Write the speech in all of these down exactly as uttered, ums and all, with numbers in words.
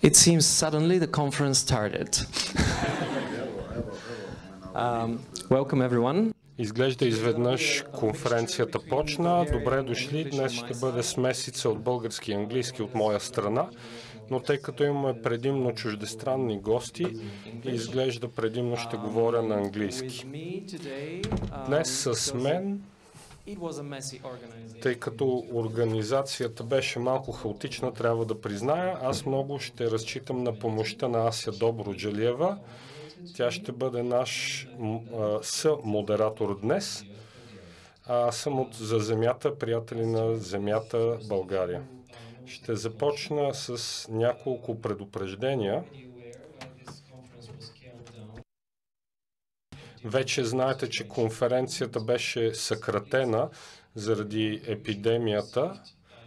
It seems suddenly the conference started. um, welcome everyone. Изглежда изведнъж конференцията почна. Добре дошли. Днес ще бъде смесица от български и английски от моя страна, но тъй като имаме предимно чуждестранни гости, изглежда предимно ще говоря на английски. Днес с мен, тъй като организацията беше малко хаотична, трябва да призная, аз много ще разчитам на помощта на Ася Добруджалиева. Тя ще бъде наш съ-модератор днес. Аз съм от За земята, приятели на земята България. Ще започна с няколко предупреждения. Вече знаете, че конференцията беше съкратена заради епидемията.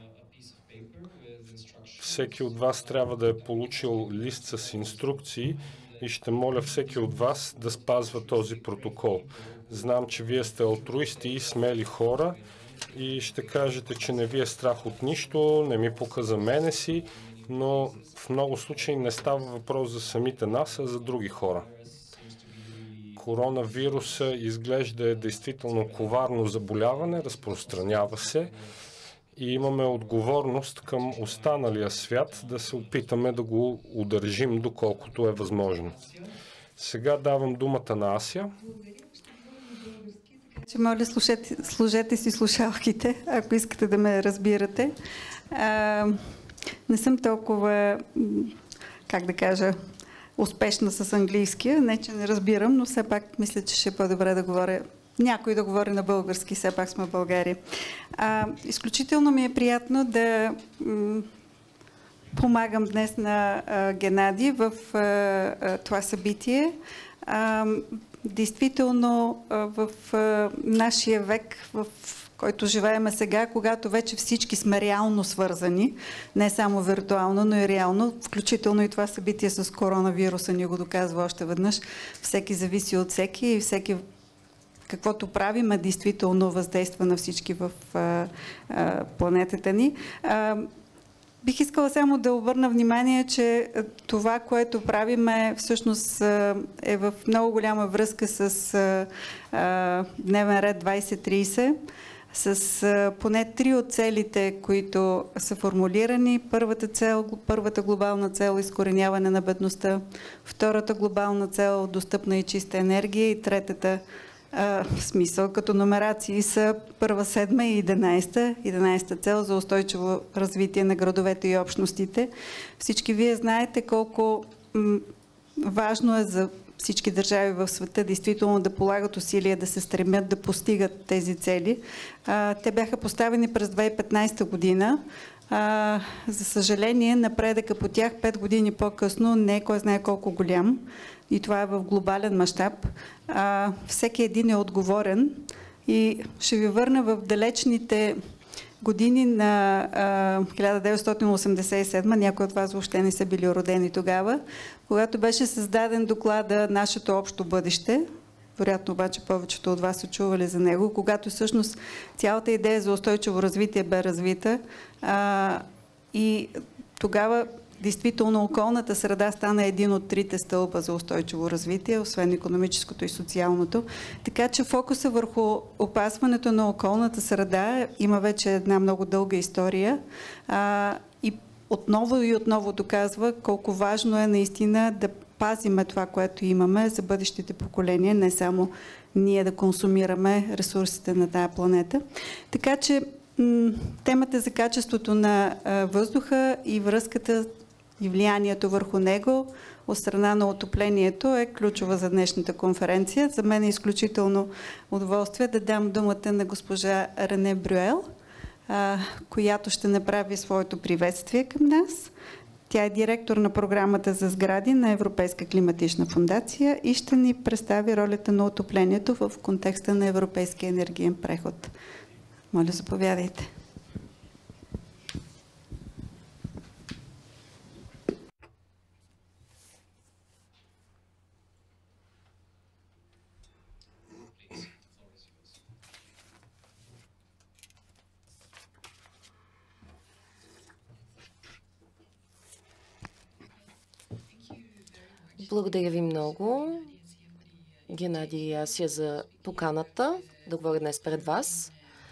Всеки от вас трябва да е получил лист с инструкции и ще моля всеки от вас да спазва този протокол. Знам, че вие сте алтруисти и смели хора и ще кажете, че не ви е страх от нищо, не ми пука за мене си, но в много случаи не става въпрос за самите нас, а за други хора. Коронавируса изглежда е действително коварно заболяване, разпространява се и имаме отговорност към останалия свят да се опитаме да го удържим доколкото е възможно. Сега давам думата на Ася. Моля, служете, служете си слушалките, ако искате да ме разбирате. А, не съм толкова, как да кажа, успешна с английския. Не, че не разбирам, но все пак мисля, че ще е по-добре да говоря. Някой да говори на български, все пак сме в България. А, изключително ми е приятно да м, помагам днес на а, Геннади в а, а, това събитие. А, действително а, в а, нашия век, в който живеем сега, когато вече всички сме реално свързани, не само виртуално, но и реално, включително и това събитие с коронавируса ни го доказва още веднъж. Всеки зависи от всеки и всеки каквото правим, е действително въздейства на всички в а, а, планетата ни. А, бих искала само да обърна внимание, че това, което правим е всъщност е в много голяма връзка с а, а, дневен ред двайсет трийсет, с а, поне три от целите, които са формулирани. Първата цел, първата глобална цел – изкореняване на бедността, втората глобална цел – достъпна и чиста енергия и третата в смисъл, като номерации са първа, седма и единайсета. единайсета цел за устойчиво развитие на градовете и общностите. Всички вие знаете колко важно е за всички държави в света действително да полагат усилия да се стремят да постигат тези цели. Те бяха поставени през две хиляди и петнайсета година. За съжаление, напредъка по тях пет години по-късно не е кой знае колко голям. И това е в глобален мащаб. Всеки един е отговорен и ще ви върна в далечните години на а, хиляда деветстотин осемдесет и седма. Някои от вас въобще не са били родени тогава, когато беше създаден доклада "Нашето общо бъдеще". Вероятно обаче повечето от вас са чували за него, когато всъщност цялата идея за устойчиво развитие бе развита а, и тогава действително околната среда стана един от трите стълба за устойчиво развитие, освен икономическото и социалното. Така че фокуса върху опазването на околната среда има вече една много дълга история а, и отново и отново доказва колко важно е наистина да пазиме това, което имаме за бъдещите поколения, не само ние да консумираме ресурсите на тая планета. Така че темата за качеството на въздуха и връзката и влиянието върху него от страна на отоплението е ключова за днешната конференция. За мен е изключително удоволствие да дам думата на госпожа Рене Брюел, която ще направи своето приветствие към нас. Тя е директор на програмата за сгради на Европейска климатична фондация и ще ни представи ролята на отоплението в контекста на европейския енергиен преход. Моля, заповядайте. Благодаря ви много, Геннадий и Асия, за поканата да говоря днес пред вас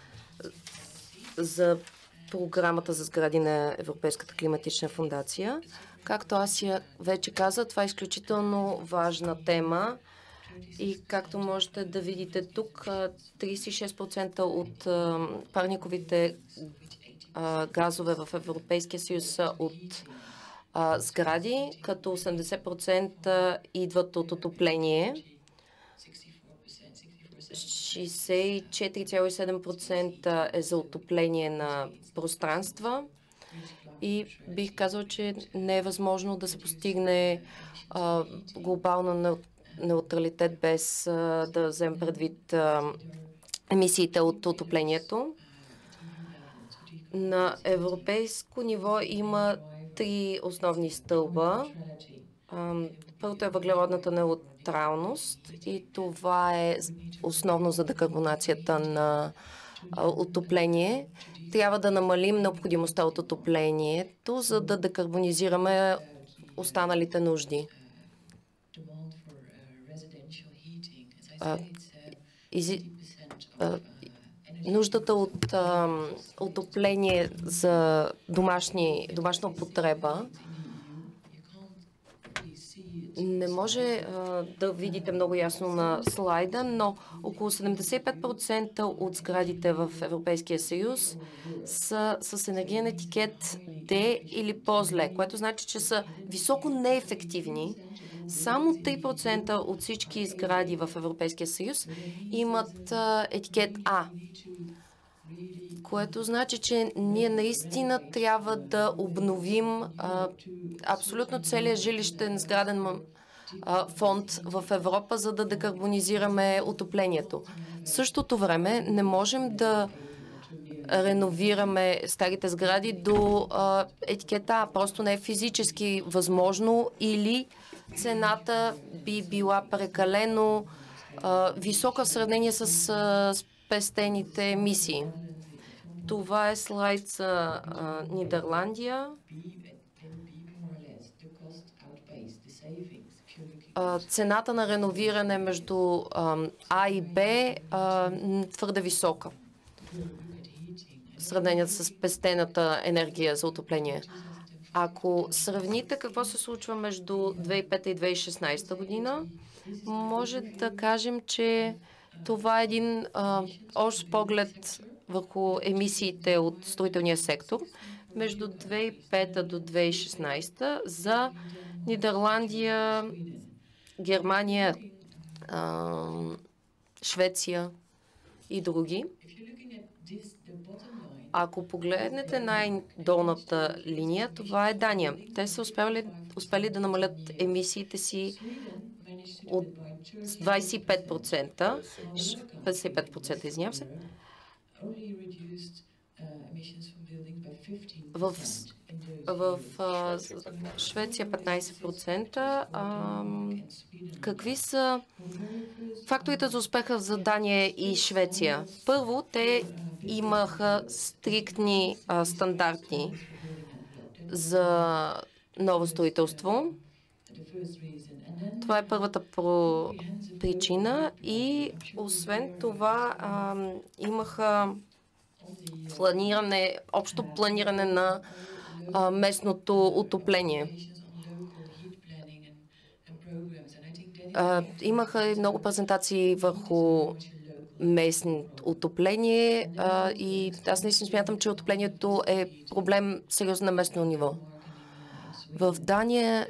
за програмата за сгради на Европейската климатична фондация. Както Асия вече каза, това е изключително важна тема и както можете да видите тук, тридесет и шест процента от парниковите газове в Европейския съюз са от а, сгради, като осемдесет процента идват от отопление. шейсет и четири цяло и седем процента е за отопление на пространства и бих казал, че не е възможно да се постигне а, глобална неутралитет без а, да вземем предвид а, емисиите от отоплението. На европейско ниво има три основни стълба. Първото е въглеродната неутралност и това е основно за декарбонацията на отопление. Трябва да намалим необходимостта от отоплението, за да декарбонизираме останалите нужди. Изи... Нуждата от а, отопление за домашни, домашна употреба не може а, да видите много ясно на слайда, но около седемдесет и пет процента от сградите в Европейския съюз са с енергиен етикет D или по-зле, което значи, че са високо неефективни. Само три процента от всички сгради в Европейския съюз имат а, етикет А, което значи, че ние наистина трябва да обновим а, абсолютно целият жилищен сграден а, фонд в Европа, за да декарбонизираме отоплението. В същото време не можем да реновираме старите сгради до а, етикета А. Просто не е физически възможно или цената би била прекалено а, висока в сравнение с а, спестените емисии. Това е слайд за а, Нидерландия. А, цената на реновиране между а, А и Б е твърде висока в сравнение с спестената енергия за отопление. Ако сравните какво се случва между две хиляди и пета и две хиляди и шестнадесета година, може да кажем, че това е един а, общ поглед върху емисиите от строителния сектор между две хиляди и пета до две хиляди и шестнадесета за Нидерландия, Германия, а, Швеция и други. Ако погледнете най-долната линия, това е Дания. Те са успели, успели да намалят емисиите си от двадесет и пет процента, петдесет и пет процента, извинявам се. В, в а, Швеция петнадесет процента. А, какви са факторите за успеха за Дания и Швеция? Първо, те имаха стриктни а, стандарти за ново строителство. Това е първата про... причина и освен това а, имаха планиране, общо планиране на а, местното отопление. А, имаха и много презентации върху местно отопление а, и аз наистина смятам, че отоплението е проблем сериозно на местно ниво. В Дания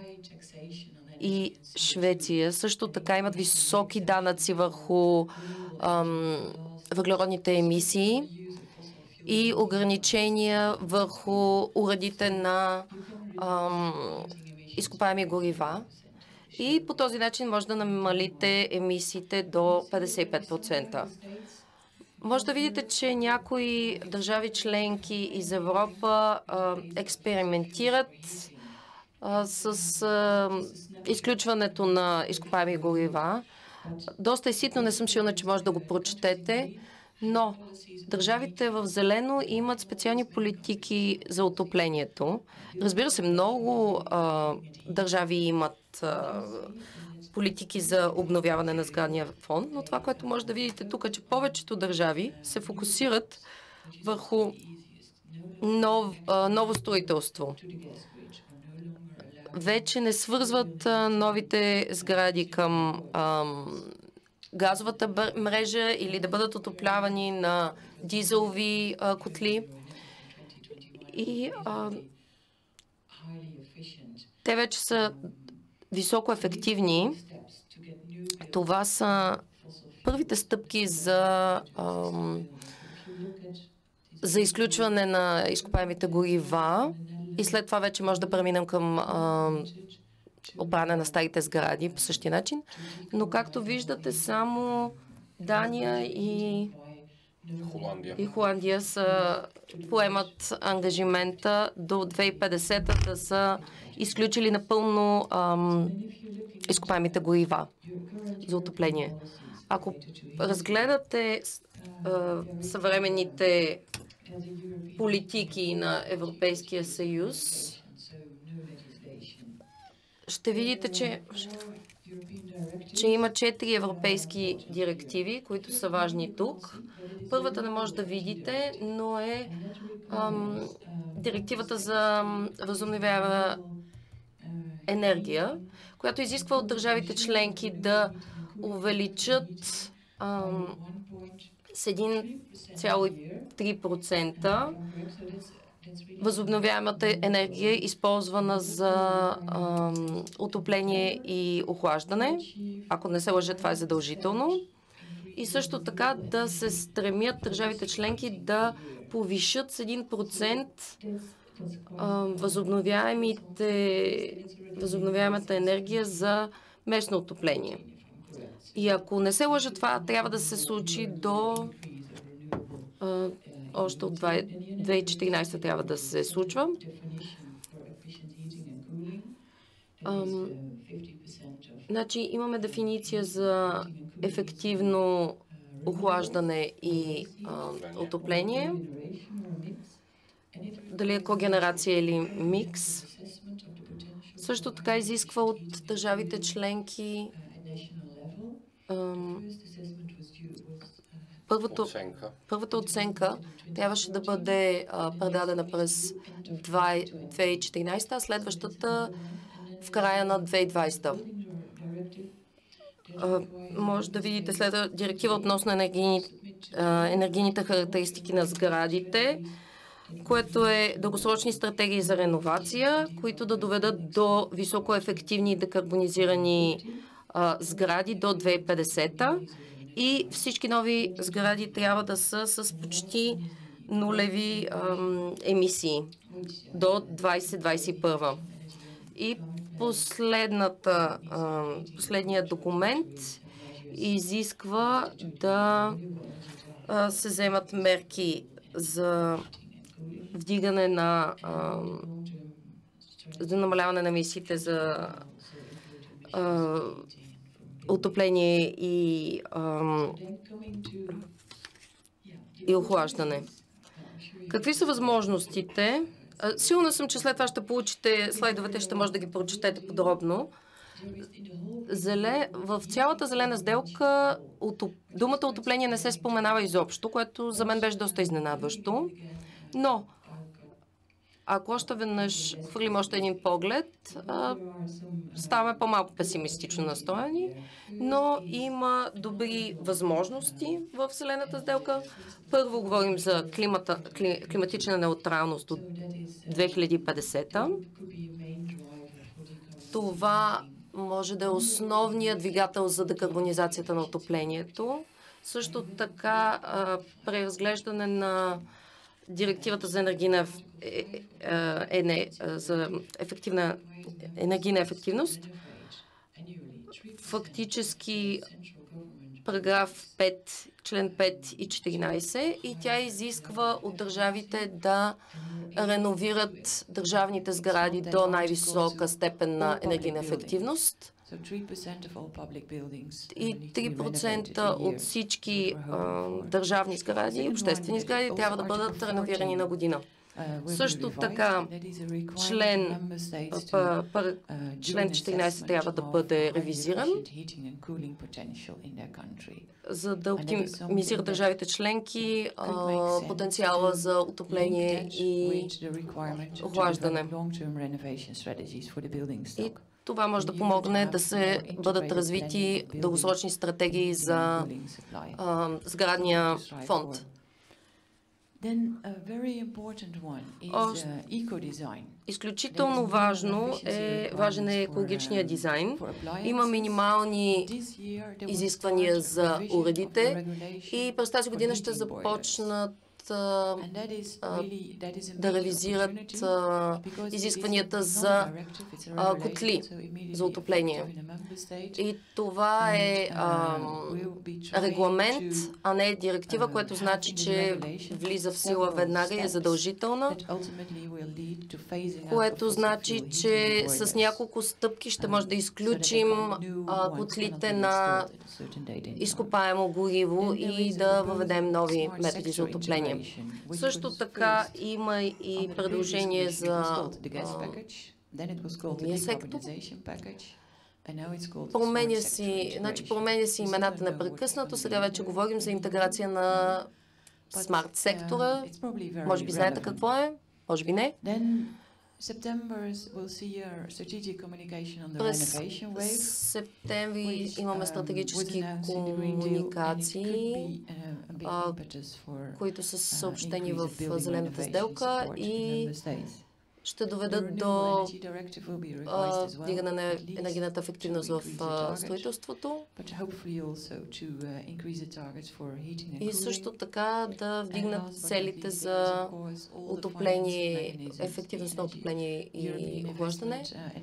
и Швеция също така имат високи данъци върху ам, въглеродните емисии и ограничения върху уредите на ам, изкопаеми горива. И по този начин може да намалите емисиите до петдесет и пет процента. Може да видите, че някои държави членки из Европа а, експериментират а, с а, изключването на изкопаеми горива. Доста е ситно, не съм сигурна, че може да го прочетете, Но държавите в зелено имат специални политики за отоплението. Разбира се, много а, държави имат а, политики за обновяване на сградния фонд, но това, което може да видите тук, е, че повечето държави се фокусират върху нов, а, ново строителство. Вече не свързват а, новите сгради към а, газовата мрежа или да бъдат отоплявани на дизелови а, котли. И а, те вече са високо ефективни. Това са първите стъпки за, а, за изключване на изкопаемите горива и след това вече може да преминем към а, опране на старите сгради по същия начин. Но както виждате, само Дания и Холандия. и Холандия са, поемат ангажимента до две хиляди и петдесета да са изключили напълно ам, изкопаемите горива за отопление. Ако разгледате а, съвременните политики на Европейския съюз, ще видите, че, че има четири европейски директиви, които са важни тук. Първата не може да видите, но е ам, директивата за възобновяема енергия, която изисква от държавите членки да увеличат ам, с един цяло и три процента възобновяемата енергия, използвана за ам, отопление и охлаждане. Ако не се лъжа, това е задължително. И също така да се стремят държавите членки да повишат с един процент ам, възобновяемите, възобновяемата енергия за местно отопление. И ако не се лъжа, това трябва да се случи до а, още от две хиляди и четиринадесета трябва да се случва. Ам, значи имаме дефиниция за ефективно охлаждане и а, отопление. Дали е когенерация или микс. Също така изисква от държавите членки ам, Първото, Оценка. първата оценка трябваше да бъде а, предадена през две хиляди и четиринадесета, а следващата в края на две хиляди и двадесета. А, може да видите след директива относно енергийни, а, енергийните характеристики на сградите, което е дългосрочни стратегии за реновация, които да доведат до високоефективни и декарбонизирани а, сгради до две хиляди и петдесета. И всички нови сгради трябва да са с почти нулеви ам, емисии до двадесет двадесет и първа. И последната, ам, последният документ изисква да а, се вземат мерки за вдигане на ам, за намаляване на емисиите за а, отопление и, ам, и охлаждане. Какви са възможностите? Сигурна съм, че след това ще получите слайдовете, ще може да ги прочетете подробно. Зеле, в цялата зелена сделка отоп, думата отопление не се споменава изобщо, което за мен беше доста изненадващо. Но ако още веднъж хвърлим още един поглед, а, ставаме по-малко песимистично настроени, но има добри възможности в зелената сделка. Първо говорим за климата, кли, климатична неутралност до две хиляди и петдесета. Това може да е основният двигател за декарбонизацията на отоплението. Също така а, преразглеждане на директивата за енергийна е, е, е, за ефективна енергийна ефективност. Фактически параграф пет член пет и четиринайсет, и тя изисква от държавите да реновират държавните сгради до най-висока степен на енергийна ефективност. И три процента от всички а, държавни сгради и обществени сгради трябва да бъдат реновирани на година. Също така, член, пър, пър, член четиринайсет трябва да бъде ревизиран, за да оптимизира държавите членки а, потенциала за отопление и охлаждане. И това може да помогне да се бъдат развити дългосрочни стратегии за а, сградния фонд. Изключително важно е, важен е екологичният дизайн. Има минимални изисквания за уредите и през тази година ще започнат а, а, да ревизират а, изискванията за а, котли за отопление. И това е а, регламент, а не директива, което значи, че влиза в сила веднага и е задължителна, което значи, че с няколко стъпки ще може да изключим а, котлите на изкопаемо гориво и да въведем нови методи за отопление. Също така има и предложение зания сектор. Променя си, значи променя си имената непрекъснато. Сега вече говорим за интеграция на смарт сектора. Може би знаете какво е, може би не. През септември имаме стратегически комуникации, а, които са съобщени в Зелената сделка и ще доведат до вдигане на енергийната ефективност в а, строителството и също така да вдигнат целите за отопление, ефективност на отопление и охлаждане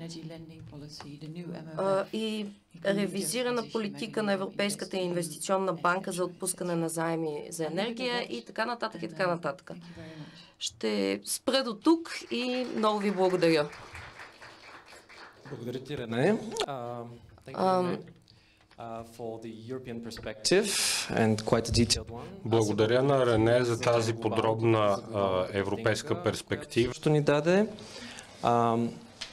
и ревизирана политика на Европейската инвестиционна банка за отпускане на заеми за енергия и така нататък и така нататък. Ще спра до тук и много ви благодаря. Благодаря ти, Рене. Uh, um, uh, for the European perspective and quite a detailed one. Благодаря на Рене за тази подробна uh, европейска перспектива. Що ни даде. Uh,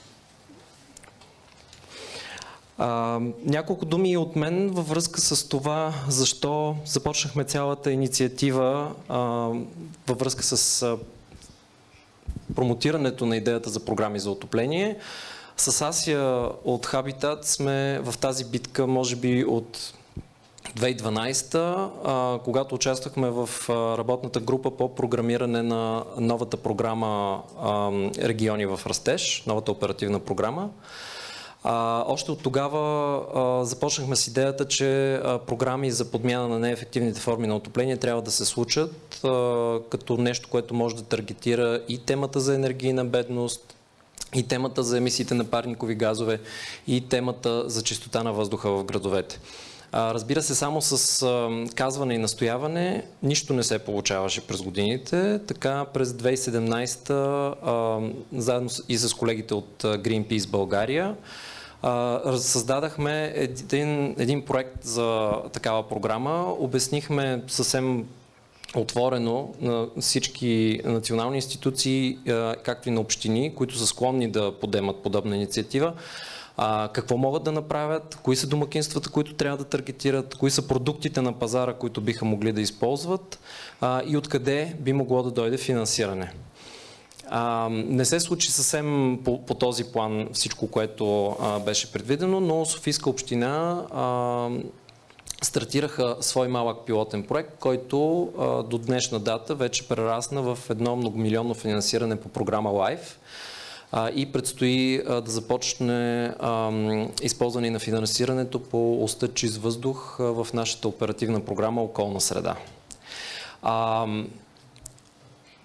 Uh, няколко думи от мен във връзка с това, защо започнахме цялата инициатива uh, във връзка с uh, промотирането на идеята за програми за отопление. С Ася от Habitat сме в тази битка, може би от две хиляди и дванайсета, uh, когато участвахме в uh, работната група по програмиране на новата програма uh, Региони в растеж, новата оперативна програма. А, още от тогава а, започнахме с идеята, че а, програми за подмяна на неефективните форми на отопление трябва да се случат а, като нещо, което може да таргетира и темата за енергийна бедност, и темата за емисиите на парникови газове, и темата за чистота на въздуха в градовете. А, разбира се, само с а, казване и настояване нищо не се получаваше през годините. Така през две хиляди и седемнайсета, а, заедно и с колегите от Greenpeace България, Uh, създадахме един, един проект за такава програма. Обяснихме съвсем отворено на всички национални институции, uh, както и на общини, които са склонни да подемат подобна инициатива, uh, какво могат да направят, кои са домакинствата, които трябва да таргетират, кои са продуктите на пазара, които биха могли да използват uh, и откъде би могло да дойде финансиране. А, не се случи съвсем по, по този план всичко, което а, беше предвидено, но Софийска община а, стартираха свой малък пилотен проект, който а, до днешна дата вече прерасна в едно многомилионно финансиране по програма LIFE а, и предстои а, да започне а, използване на финансирането по оста чист въздух а, в нашата оперативна програма Околна среда. А,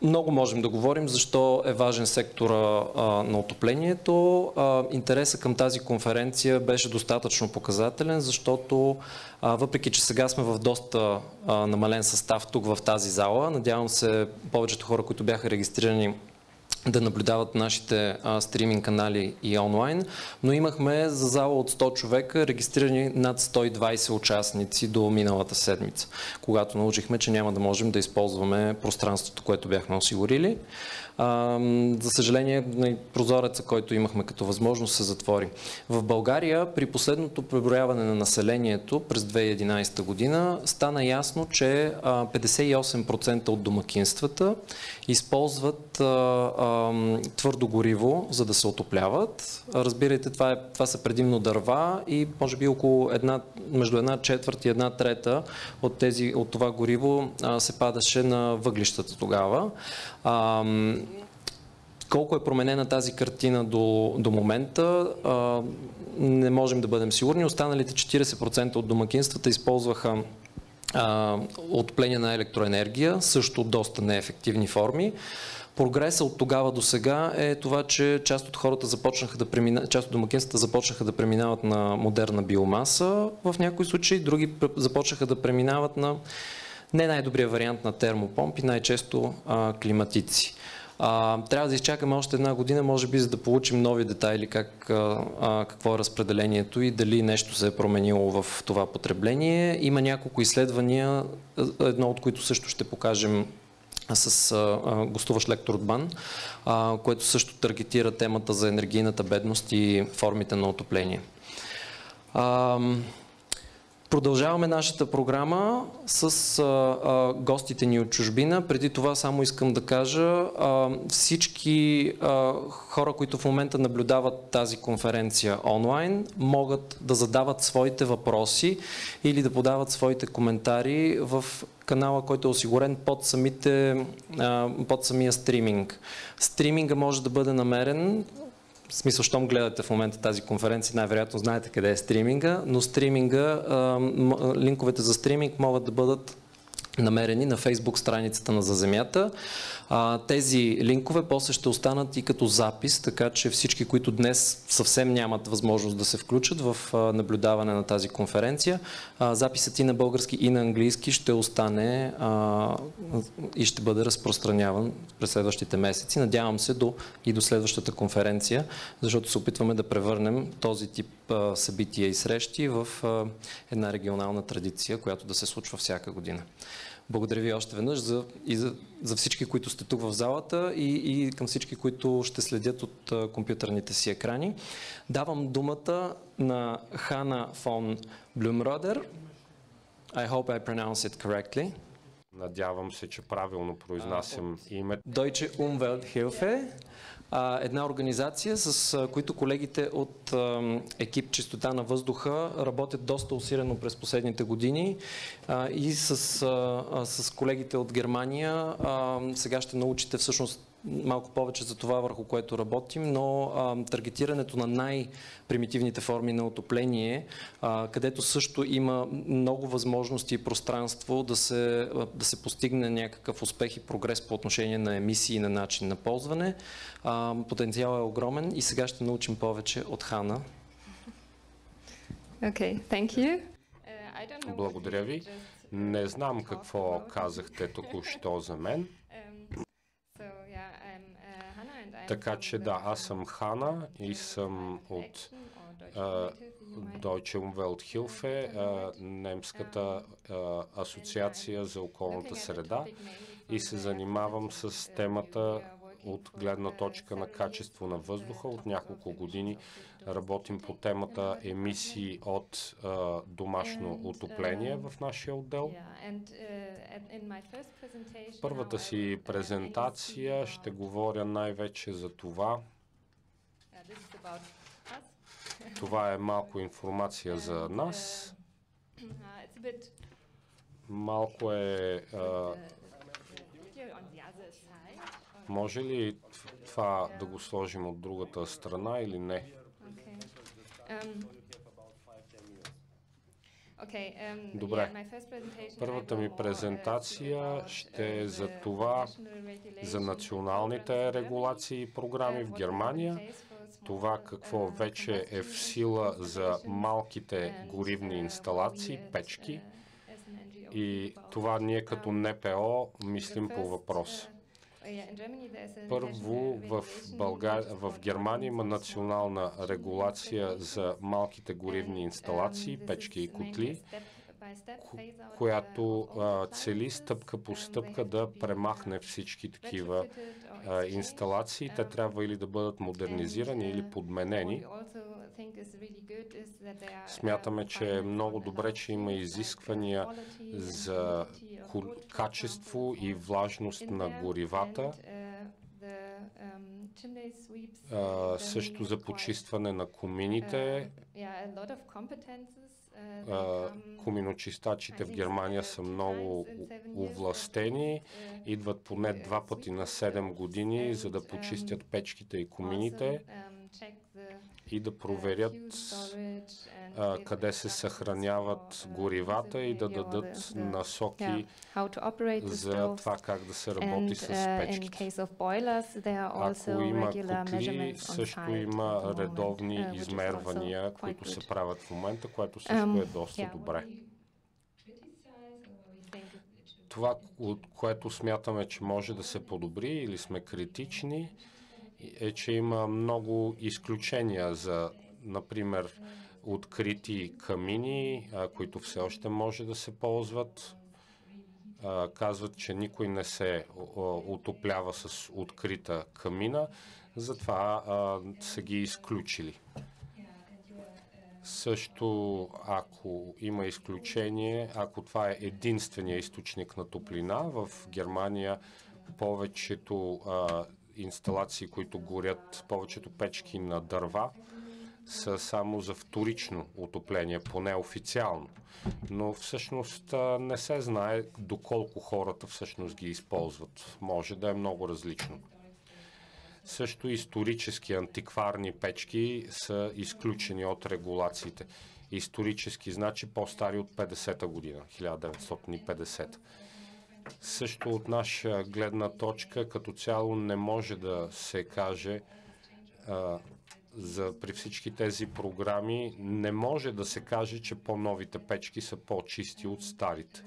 Много можем да говорим защо е важен сектора а, на отоплението. А, интересът към тази конференция беше достатъчно показателен, защото а, въпреки че сега сме в доста а, намален състав тук в тази зала, надявам се повечето хора, които бяха регистрирани, да наблюдават нашите а, стриминг канали и онлайн, но имахме за зала от сто човека регистрирани над сто и двайсет участници до миналата седмица, когато научихме, че няма да можем да използваме пространството, което бяхме осигурили. А, за съжаление, прозореца, който имахме като възможност, се затвори. В България при последното преброяване на населението през две хиляди и единайсета година стана ясно, че а, петдесет и осем процента от домакинствата използват а, а, твърдо гориво, за да се отопляват. Разбирайте, това, е, това са предимно дърва и може би около една, между една четвърт и една трета от, тези, от това гориво а, се падаше на въглищата тогава. А, колко е променена тази картина до, до момента, а, не можем да бъдем сигурни. Останалите четирийсет процента от домакинствата използваха а, отопление на електроенергия, също доста неефективни форми. Прогресът от тогава до сега е това, че част от хората започнаха да премина... част от домакинствата започнаха да преминават на модерна биомаса в някои случаи, други започнаха да преминават на не най-добрия вариант на термопомпи, най-често а, климатици. А, трябва да изчакаме още една година, може би, за да получим нови детайли как, а, какво е разпределението и дали нещо се е променило в това потребление. Има няколко изследвания, едно от които също ще покажем с а, гостуващ лектор от БАН, а, което също таргетира темата за енергийната бедност и формите на отопление. А, Продължаваме нашата програма с а, а, гостите ни от чужбина. Преди това само искам да кажа, а, всички а, хора, които в момента наблюдават тази конференция онлайн, могат да задават своите въпроси или да подават своите коментари в канала, който е осигурен под, самите, а, под самия стриминг. Стриминга може да бъде намерен. В смисъл, щом гледате в момента тази конференция, най-вероятно знаете къде е стриминга, но стриминга, линковете за стриминг могат да бъдат намерени на Фейсбук страницата на За Земята. Тези линкове после ще останат и като запис, така че всички, които днес съвсем нямат възможност да се включат в наблюдаване на тази конференция, записът и на български, и на английски ще остане и ще бъде разпространяван през следващите месеци. Надявам се до, и до следващата конференция, защото се опитваме да превърнем този тип събития и срещи в една регионална традиция, която да се случва всяка година. Благодаря ви още веднъж за, и за, за всички, които сте тук в залата и, и към всички, които ще следят от а, компютърните си екрани. Давам думата на Хана фон Блюмродер. I hope I pronounce it correctly. Надявам се, че правилно произнасям uh, името. Deutsche Umwelthilfe. Една организация, с които колегите от екип Чистота на въздуха работят доста усилено през последните години и с, с колегите от Германия сега ще научите всъщност малко повече за това, върху което работим, но а, таргетирането на най-примитивните форми на отопление, а, където също има много възможности и пространство да се, да се постигне някакъв успех и прогрес по отношение на емисии и на начин на ползване. А, потенциалът е огромен и сега ще научим повече от Хана. Okay, thank you. Uh, Благодаря ви. Не знам какво казахте току-що за мен. Така че да, аз съм Хана и съм от uh, Deutsche Umwelthilfe, uh, немската uh, асоциация за околната среда, и се занимавам с темата от гледна точка на качество на въздуха. От няколко години работим по темата емисии от uh, домашно отопление в нашия отдел. В първата си презентация ще говоря най-вече за това. Това е малко информация за нас. Малко е... Uh, може ли това да го сложим от другата страна или не? Okay, um, Добре. yeah, my first presentation, I Първата go ми more, uh, презентация about, ще е uh, за the това, national regulations за and programs националните in Germany, регулации и програми uh, в what we have in Германия, place for това small, какво uh, вече е combustion в сила за installations, малките and, горивни uh, what we инсталации, as, печки, uh, as an N G O и think about това it. ние като Um, НПО the мислим по first, въпрос. uh, yeah, in Germany there's a Първо, national в, regulation Българ... which is в called Германия има Ordinance of Small национална Combustion регулация за Installations, малките горивни and, инсталации, um, this печки и is mainly a котли, step-by-step ко- phase-out, uh, която of old а, цели appliances. стъпка по Um, they стъпка have to да be, премахне uh, всички такива retrofitted or а, exchanged. инсталации. Те Um, трябва или да бъдат and, модернизирани или uh, what подменени. we also think is really good is that there are, uh, Смятаме, че е requirements много on добре, allowed че има fumes, like, uh, изисквания quality and за humidity of ку- wood, for качество example, и влажност in на there. горивата, And, uh, the, um, chimney sweeps in а, Germany също have за quite, почистване на uh, комините. yeah, a lot of competences. Uh, they А, come, Коминочистачите I в think, Германия uh, са two много times in seven years at овластени, least, uh, идват поне to, uh, два пъти sweep на the седем stoves години, за and, да um, почистят печките и also, комините um, check the, и да uh, проверят fuel storage and а, give къде се instructions съхраняват for, uh, горивата user и да behavior or дадат the, the, насоки yeah, how to operate the за stoves. това как да се работи And, с uh, in печките. case of boilers, there are also Ако има regular котли, measurements on също site at има the moment, редовни uh, which is also измервания, quite които се good. правят в момента, което също Um, е доста yeah, what добре. we criticize or what we think it should Това, от което смятаме, че може да се подобри или сме критични, е, че има много изключения за, например, открити камини, а, които все още може да се ползват. А, казват, че никой не се отоплява с открита камина, затова а, са ги изключили. Също, ако има изключение, ако това е единствения източник на топлина, в Германия повечето а, инсталации, които горят, повечето печки на дърва, са само за вторично отопление, поне официално. Но всъщност а, не се знае доколко хората всъщност ги използват. Може да е много различно. Също исторически антикварни печки са изключени от регулациите. Исторически значи по-стари от петдесета година, хиляда деветстотин и петдесета. Също от наша гледна точка като цяло не може да се каже а, за, при всички тези програми, не може да се каже, че по-новите печки са по-чисти от старите.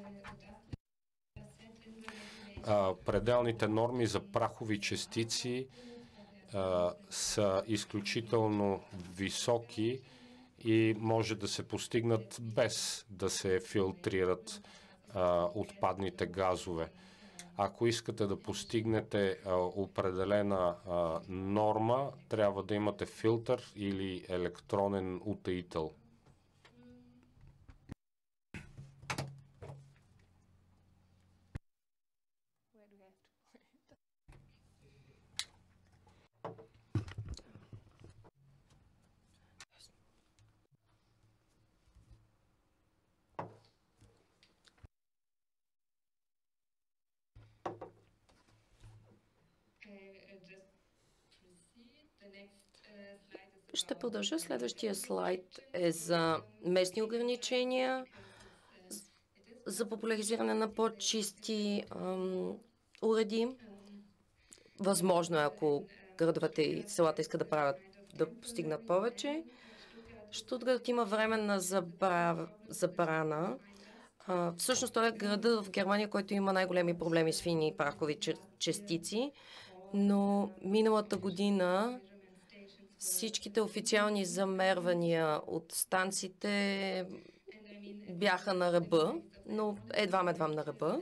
А, пределните норми за прахови частици а, са изключително високи и може да се постигнат без да се филтрират а, отпадните газове. Ако искате да постигнете а, определена а, норма, трябва да имате филтър или електронен утаител. Ще продължа. Следващия слайд е за местни ограничения, за популяризиране на по-чисти ам, уреди. Възможно е, ако градовете и селата искат да правят, да постигнат повече. Щутгарт има временна забра... забрана. А, всъщност той е градът в Германия, който има най-големи проблеми с фини прахови частици, но миналата година всичките официални замервания от станциите бяха на ръба, но едвам-едвам на ръба.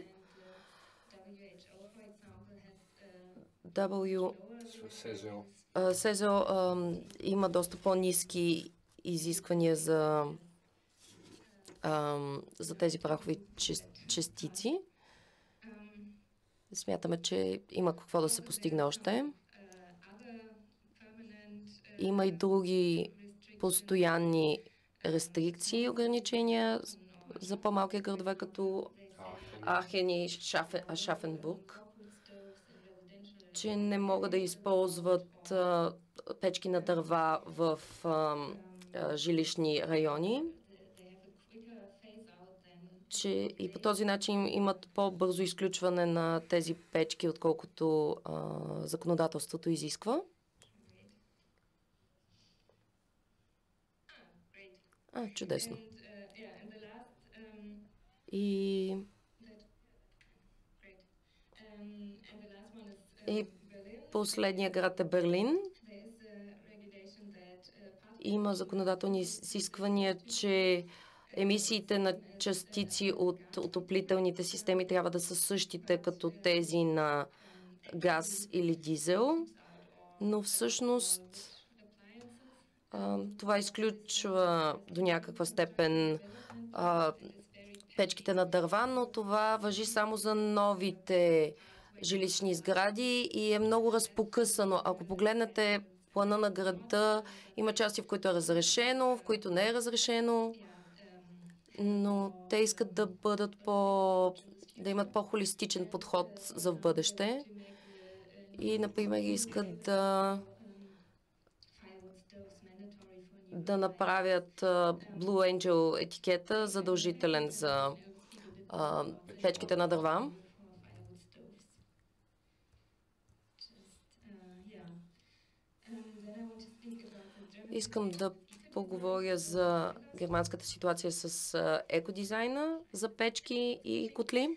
W... СЕЗО има доста по-ниски изисквания за, ам, за тези прахови частици. Смятаме, че има какво да се постигне още. Има и други постоянни рестрикции и ограничения за по-малки градове, като Ахен и Шафенбург, че не могат да използват а, печки на дърва в а, а, жилищни райони. че и по този начин имат по-бързо изключване на тези печки, отколкото а, законодателството изисква. А, чудесно. И, и последния град е Берлин. Има законодателни изисквания, че емисиите на частици от отоплителните системи трябва да са същите като тези на газ или дизел, но всъщност а, това изключва до някаква степен а, печките на дърва, но това важи само за новите жилищни сгради и е много разпокъсано. Ако погледнете плана на града, има части, в които е разрешено, в които не е разрешено, но те искат да бъдат по... да имат по-холистичен подход за в бъдеще и, например, искат да да направят uh, Blue Angel етикета задължителен за uh, печките на дърва. Искам да поговоря за германската ситуация с uh, екодизайна за печки и котли.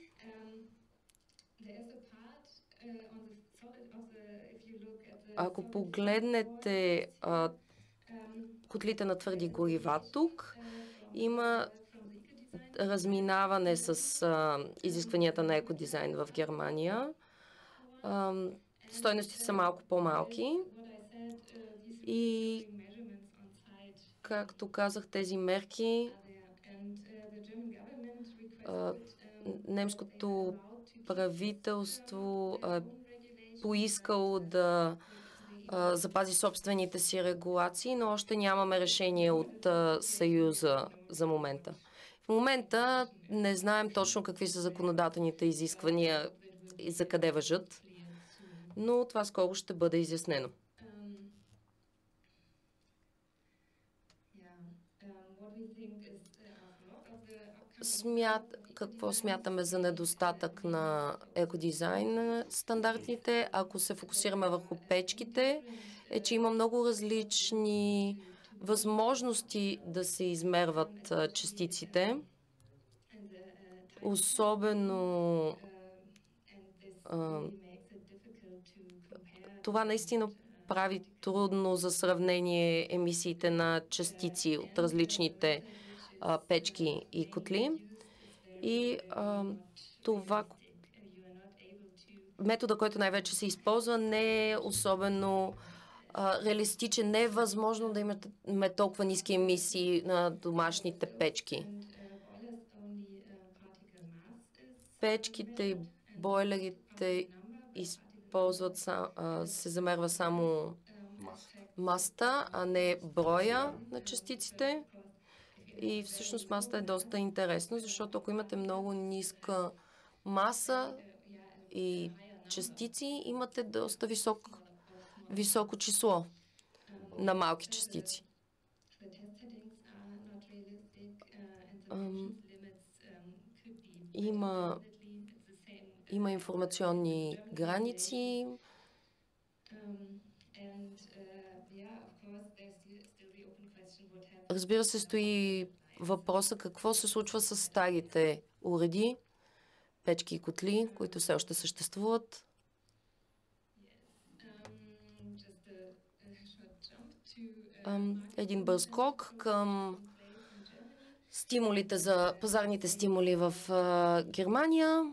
Ако погледнете uh, котлите на твърди горива тук, има разминаване с а, изискванията на екодизайн в Германия. А, стойностите са малко по-малки и, както казах, тези мерки а, немското правителство а, поискало да а, запази собствените си регулации, но още нямаме решение от а, Съюза за момента. В момента не знаем точно какви са законодателните изисквания и за къде важат, но това скоро ще бъде изяснено. Смят, какво смятаме за недостатък на екодизайн стандартите, ако се фокусираме върху печките, е, че има много различни възможности да се измерват а, частиците. Особено а, това наистина прави трудно за сравнение емисиите на частици от различните а, печки и котли. И а, това метода, който най-вече се използва, не е особено а, реалистичен. Не е възможно да имаме толкова ниски емисии на домашните печки. Печките и бойлерите използват, а, се замерва само масата, а не броя на частиците. И всъщност масата е доста интересна, защото ако имате много ниска маса и частици, имате доста висок, високо число на малки частици. Ам, има, има информационни граници. Разбира се, стои въпроса какво се случва с старите уреди, печки и котли, които все още съществуват. Един бърз скок към стимулите за пазарните стимули в Германия.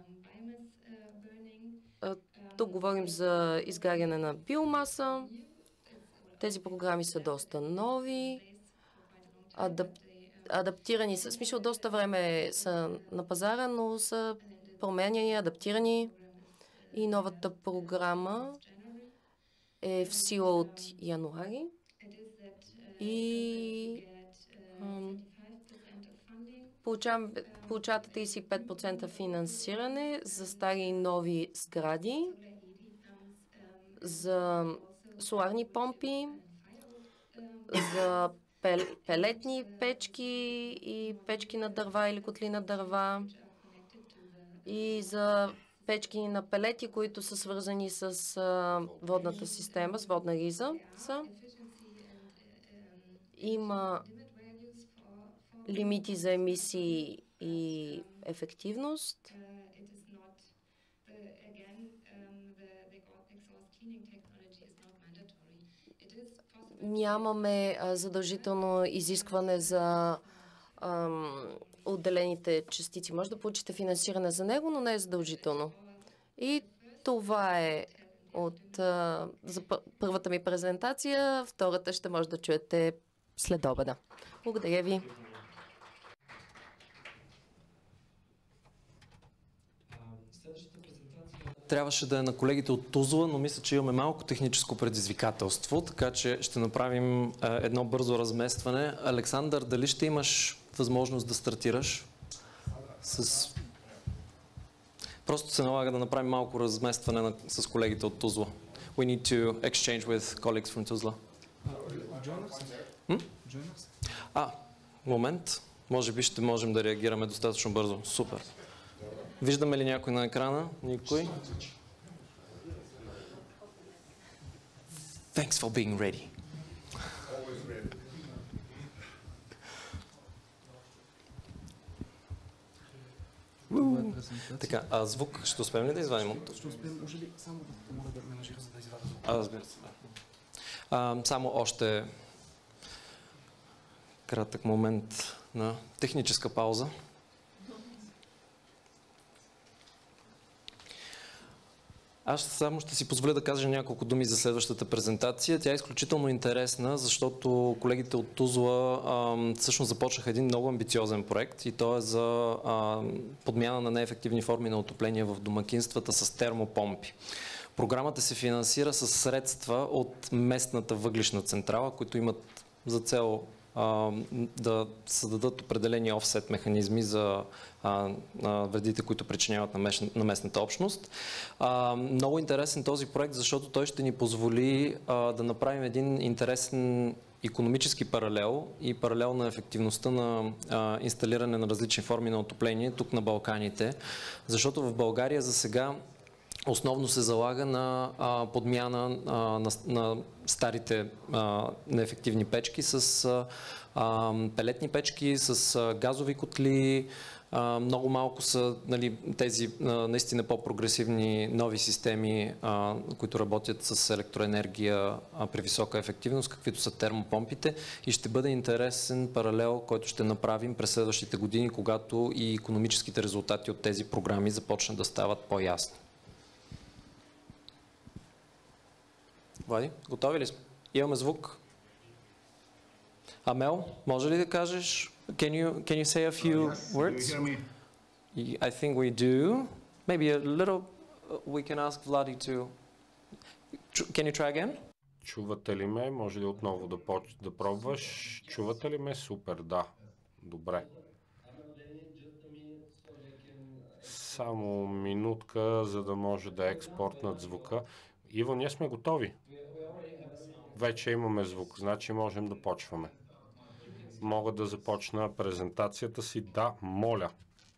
Тук говорим за изгаряне на биомаса. Тези програми са доста нови, адап... адаптирани са, в смисъл доста време са на пазара, но са променяни, адаптирани и новата програма е в сила от януари и ам, получавате тридесет и пет процента финансиране за стари и нови сгради, за соларни помпи, за пел, пелетни печки и печки на дърва или котли на дърва. И за печки на пелети, които са свързани с а, водната система, с водна риза. Са. Има лимити за емисии и ефективност. Нямаме а, задължително изискване за ам, отделените частици. Може да получите финансиране за него, но не е задължително. И това е от а, за първата ми презентация. Втората ще може да чуете след обеда. Благодаря ви. Трябваше да е на колегите от Тузла, но мисля, че имаме малко техническо предизвикателство, така че ще направим а, едно бързо разместване. Александър, дали ще имаш възможност да стартираш? С... Просто се налага да направим малко разместване на, с колегите от Тузла. We need to exchange with colleagues from Tuzla. Hm? А, момент. Може би ще можем да реагираме достатъчно бързо. Супер. Виждаме ли някой на екрана? Никой? Thanks for being ready. Така, а звук ще успеем ли да извадим от? Ще успеем, може ли само да мога да менажира, за да извадя звук? А, разбира се. А, само още кратък момент на техническа пауза. Аз само ще си позволя да кажа няколко думи за следващата презентация. Тя е изключително интересна, защото колегите от Тузла а, всъщност започнаха един много амбициозен проект и то е за а, подмяна на неефективни форми на отопление в домакинствата с термопомпи. Програмата се финансира с средства от местната въглищна централа, които имат за цел а, да създадат определени офсет механизми за а, а, вредите, които причиняват на, меш, на местната общност. А, много интересен този проект, защото той ще ни позволи а, да направим един интересен икономически паралел и паралел на ефективността на а, инсталиране на различни форми на отопление тук на Балканите, защото в България за сега основно се залага на а, подмяна а, на, на старите а, неефективни печки с а, пелетни печки, с а, газови котли. А, много малко са, нали, тези а, наистина по-прогресивни нови системи, а, които работят с електроенергия а, при висока ефективност, каквито са термопомпите. И ще бъде интересен паралел, който ще направим през следващите години, когато и икономическите резултати от тези програми започнат да стават по-ясни. Влади, готови ли сме? Имаме звук. Амел, може ли да кажеш? Can you, can you say a few uh, yes. words? Do you hear me? I think we do. Maybe a little, we can ask Vladi to... Can you try again? Чувате ли ме? Може ли отново да, поч... да пробваш? Чувате ли ме? Супер, да. Добре. Само минутка, за да може да експортнат звука. Иво, ние сме готови. Вече имаме звук, значи можем да почваме. Мога да започна презентацията си? Да, моля.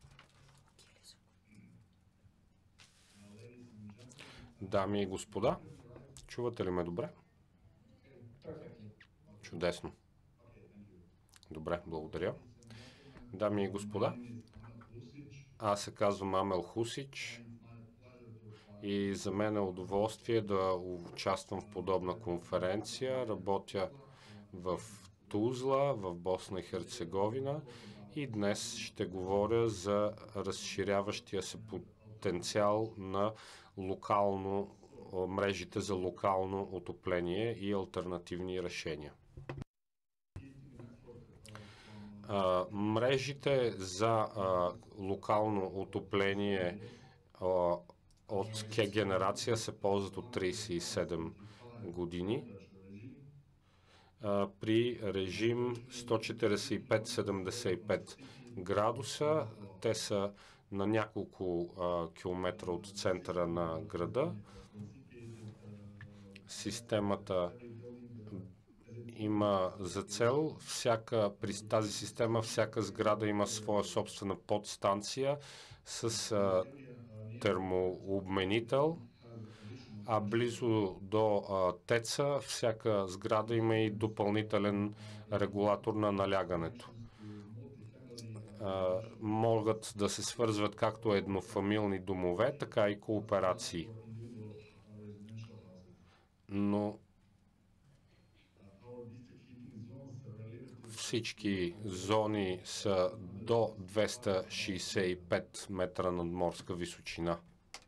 Дами и господа, чувате ли ме добре? Чудесно. Добре, благодаря. Дами и господа, аз се казвам Амел Хусич и за мен е удоволствие да участвам в подобна конференция. Работя в Тузла, в Босна и Херцеговина и днес ще говоря за разширяващия се потенциал на локално, мрежите за локално отопление и алтернативни решения. А, мрежите за а, локално отопление а, от К-генерация се ползват от тридесет и седем години. А, при режим сто четиридесет и пет седемдесет и пет градуса. Те са на няколко а, километра от центъра на града. Системата има за цел всяка, при тази система всяка сграда има своя собствена подстанция с а, термообменител, а близо до а, теца всяка сграда има и допълнителен регулатор на налягането. А, могат да се свързват както еднофамилни домове, така и кооперации. Но всички зони са до двеста шейсет и пет метра надморска височина.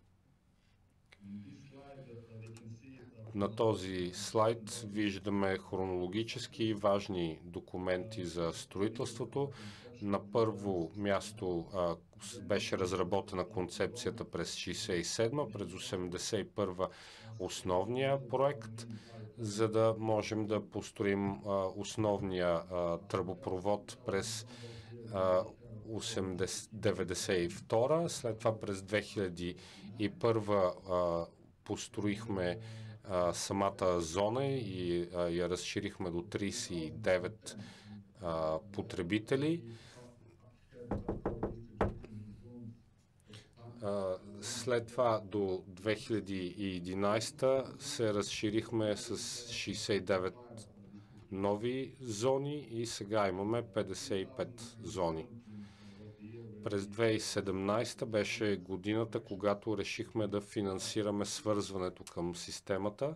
На този слайд виждаме хронологически важни документи за строителството. На първо място а, беше разработена концепцията през шейсет и седма, през осемдесет и първа основния проект, за да можем да построим а, основния а, тръбопровод през а, деветдесет и втора. След това през две хиляди и първа а, построихме а, самата зона и а, я разширихме до трийсет и девет а, потребители. След това до две хиляди и единадесета се разширихме с шейсет и девет нови зони и сега имаме петдесет и пет зони. През две хиляди и седемнадесета беше годината, когато решихме да финансираме свързването към системата,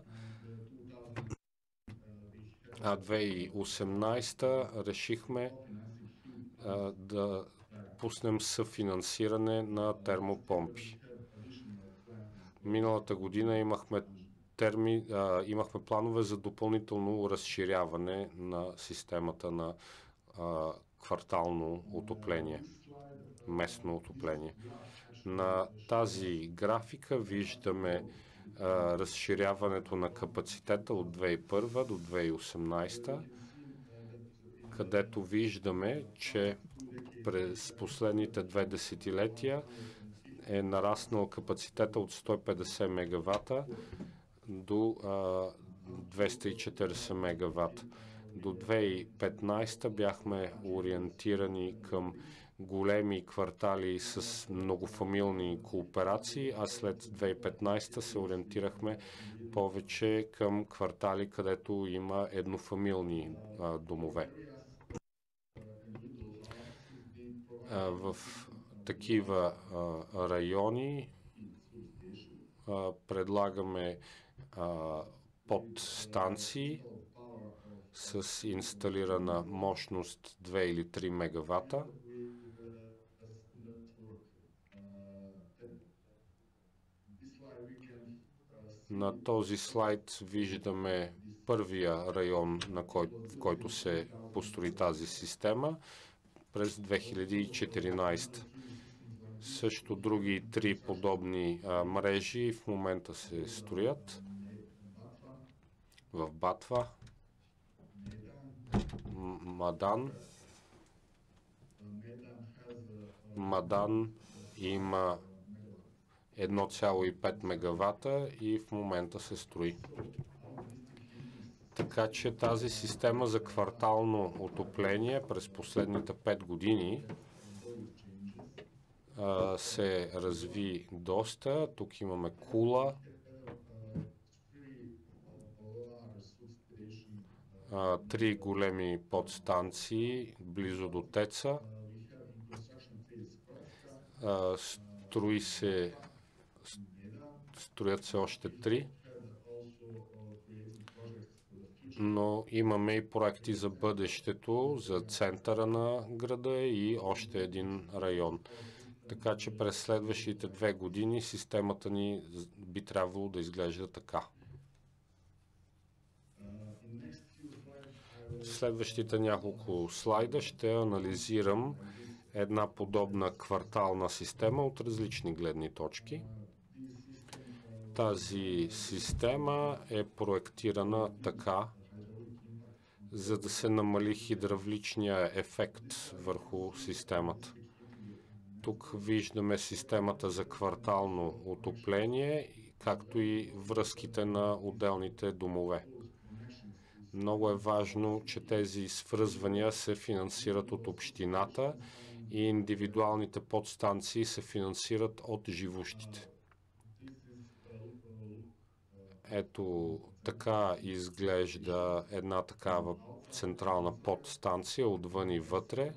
а две хиляди и осемнадесета решихме а, да пуснем съфинансиране на термопомпи. Миналата година имахме, терми, а, имахме планове за допълнително разширяване на системата на а, квартално отопление, местно отопление. На тази графика виждаме а, разширяването на капацитета от две хиляди и първа до две хиляди и осемнадесета, където виждаме, че през последните две десетилетия е нараснал капацитета от сто и петдесет мегавата до а, двеста и четиридесет мегавата. До две хиляди и петнадесета бяхме ориентирани към големи квартали с многофамилни кооперации, а след две хиляди и петнадесета се ориентирахме повече към квартали, където има еднофамилни а, домове. А, в такива а, райони а, предлагаме а, подстанции с инсталирана мощност две или три мегавата. На този слайд виждаме първия район, на кой, в който се построи тази система през две хиляди и четиринадесета. Също други три подобни а, мрежи в момента се строят в Батва, Мадан. Мадан има едно цяло и пет мегавата и в момента се строи. Така че тази система за квартално отопление през последните пет години а, се разви доста. Тук имаме Кула, а, три големи подстанции близо до Теца. А, строи се, строят се още три. Но имаме и проекти за бъдещето, за центъра на града и още един район. Така че през следващите две години системата ни би трябвало да изглежда така. Следващите няколко слайда ще анализирам една подобна квартална система от различни гледни точки. Тази система е проектирана така, за да се намали хидравличния ефект върху системата. Тук виждаме системата за квартално отопление, както и връзките на отделните домове. Много е важно, че тези свързвания се финансират от общината и индивидуалните подстанции се финансират от живущите. Ето така изглежда една такава централна подстанция отвън и вътре.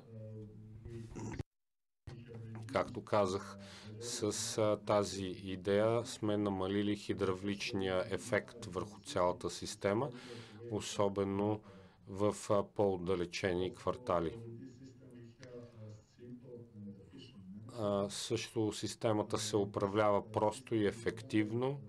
Както казах, с а, тази идея сме намалили хидравличния ефект върху цялата система, особено в а, по-отдалечени квартали. А, също системата се управлява просто и ефективно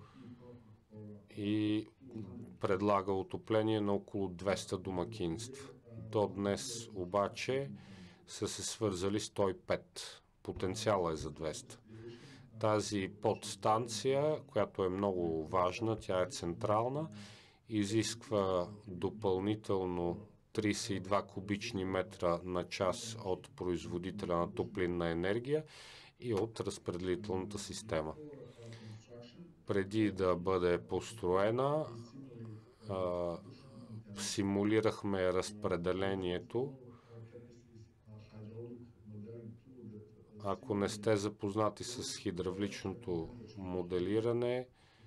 и предлага отопление на около двеста домакинства. До днес обаче са се свързали сто и пет. Потенциала е за двеста. Тази подстанция, която е много важна, тя е централна, изисква допълнително тридесет и два кубични метра на час от производителя на топлинна енергия и от разпределителната система. Преди да бъде построена, а, симулирахме разпределението. Ако не сте запознати с хидравличното моделиране,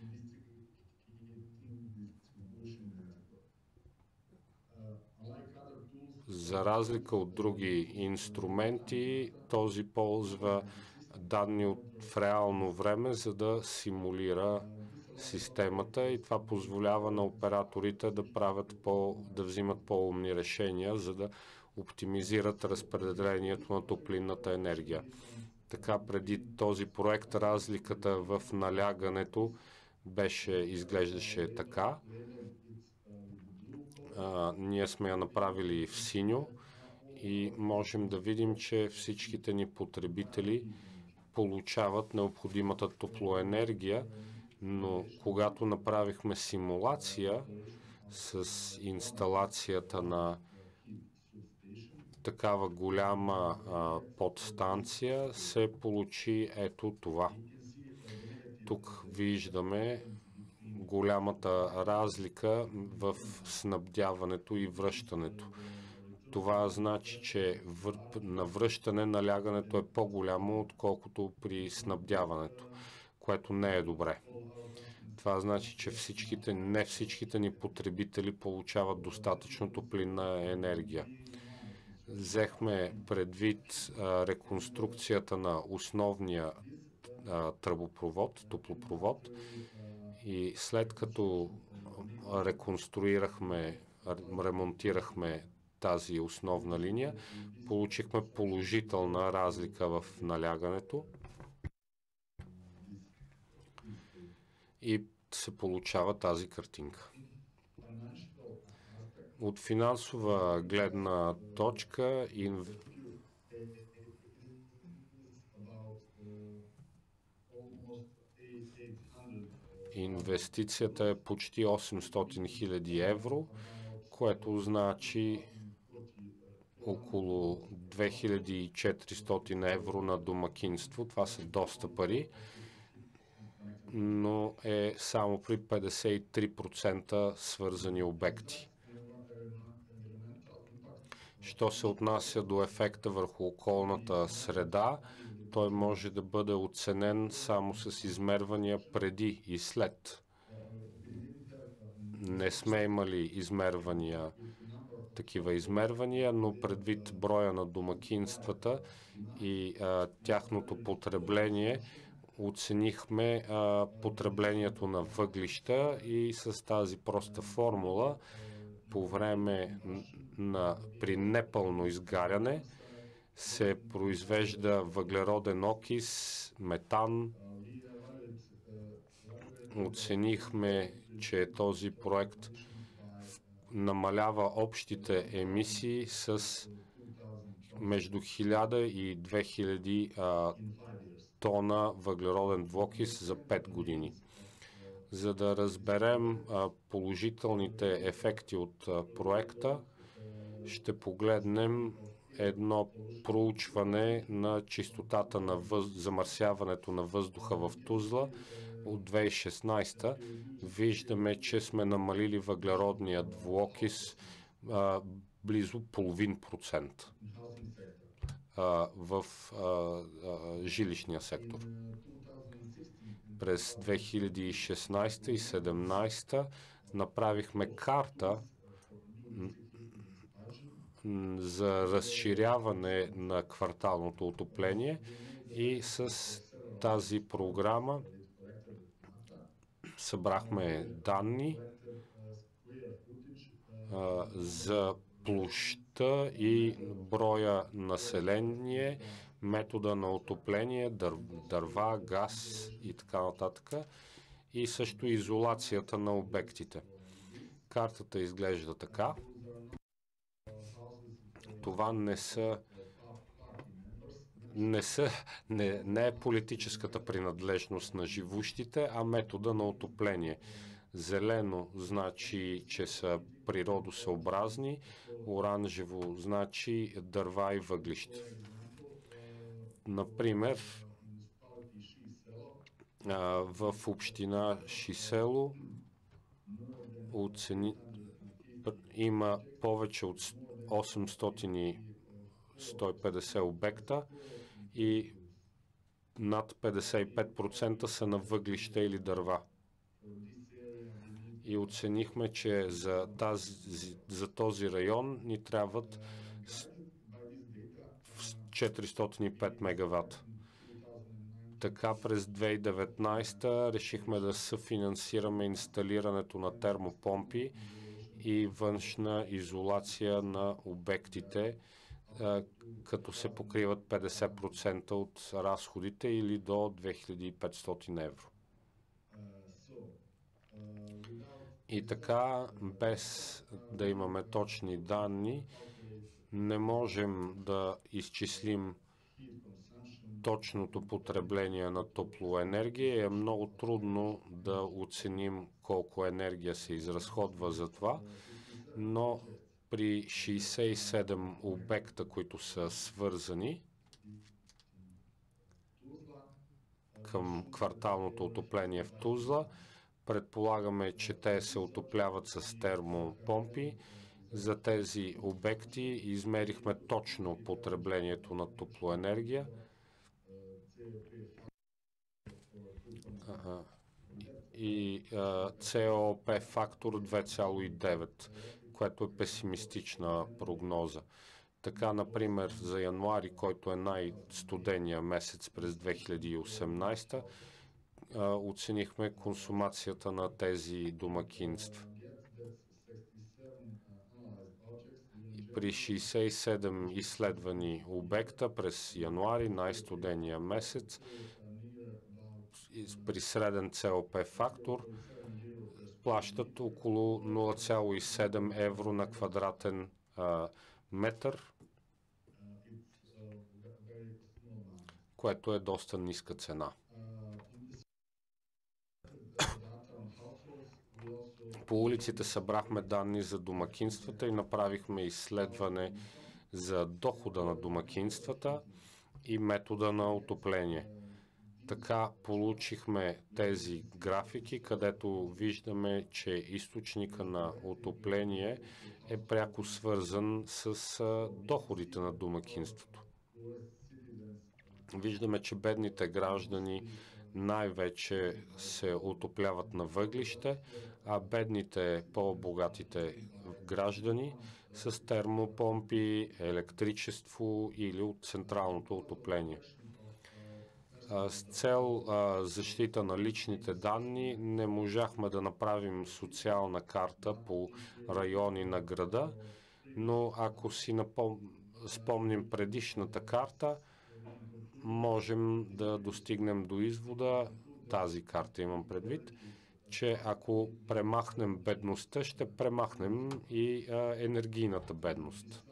за разлика от други инструменти, този ползва данни от в реално време, за да симулира системата и това позволява на операторите да правят по, да взимат по-умни решения, за да оптимизират разпределението на топлинната енергия. Така преди този проект разликата в налягането беше, изглеждаше така. А, ние сме я направили в синьо и можем да видим, че всичките ни потребители получават необходимата топлоенергия, но когато направихме симулация с инсталацията на такава голяма а, подстанция, се получи ето това. Тук виждаме голямата разлика в снабдяването и връщането. Това значи, че на връщане налягането е по-голямо, отколкото при снабдяването, което не е добре. Това значи, че всичките, не всичките ни потребители получават достатъчно топлинна енергия. Взехме предвид а, реконструкцията на основния а, тръбопровод, топлопровод и след като реконструирахме, ремонтирахме тази основна линия, получихме положителна разлика в налягането и се получава тази картинка. От финансова гледна точка инв... инвестицията е почти осемстотин хиляди евро, което значи около две хиляди и четиристотин евро на домакинство. Това са доста пари, но е само при петдесет и три процента свързани обекти. Що се отнася до ефекта върху околната среда, той може да бъде оценен само с измервания преди и след. Не сме имали измервания, такива измервания, но предвид броя на домакинствата и а, тяхното потребление, оценихме а, потреблението на въглища и с тази проста формула по време на, при непълно изгаряне се произвежда въглероден окис, метан. Оценихме, че този проект намалява общите емисии с между хиляда и две хиляди а, тона въглероден двуокис за пет години. За да разберем а, положителните ефекти от а, проекта, ще погледнем едно проучване на чистотата на въз... замърсяването на въздуха в Тузла от две хиляди и шестнадесета виждаме, че сме намалили въглеродния двуокис а, близо половин процент а, в а, а, жилищния сектор. През две хиляди и шестнадесета и две хиляди и седемнадесета направихме карта за разширяване на кварталното отопление и с тази програма събрахме данни а, за площта и броя население, метода на отопление, дър, дърва, газ и така нататък, и също изолацията на обектите. Картата изглежда така. Това не са Не, са, не, не е политическата принадлежност на живущите, а метода на отопление. Зелено значи, че са природосъобразни, оранжево значи дърва и въглища. Например, в община Шисело оцени, има повече от осемстотин и сто и петдесет обекта и над петдесет и пет процента са на въглища или дърва. И оценихме, че за, тази, за този район ни трябват четиристотин и пет мегавата. Така през две хиляди и деветнадесета решихме да съфинансираме инсталирането на термопомпи и външна изолация на обектите, като се покриват петдесет процента от разходите или до две хиляди и петстотин евро. И така, без да имаме точни данни, не можем да изчислим точното потребление на топлоенергия. Е много трудно да оценим колко енергия се изразходва за това, но при шейсет и седем обекта, които са свързани към кварталното отопление в Тузла, предполагаме, че те се отопляват с термопомпи. За тези обекти измерихме точно потреблението на топлоенергия. И Си О Пи фактор две цяло и девет, което е песимистична прогноза. Така, например, за януари, който е най-студения месец през две хиляди и осемнадесета, оценихме консумацията на тези домакинства. При шейсет и седем изследвани обекта през януари, най-студения месец, при среден Си О Пи фактор, плащат около нула цяло и седем евро на квадратен а, метър, което е доста ниска цена. По улиците събрахме данни за домакинствата и направихме изследване за дохода на домакинствата и метода на отопление. Така получихме тези графики, където виждаме, че източника на отопление е пряко свързан с доходите на домакинството. Виждаме, че бедните граждани най-вече се отопляват на въглище, а бедните, по-богатите граждани с термопомпи, електричество или от централното отопление. С цел а, защита на личните данни не можахме да направим социална карта по райони на града, но ако си напом... спомним предишната карта, можем да достигнем до извода, тази карта имам предвид, че ако премахнем бедността, ще премахнем и а, енергийната бедност.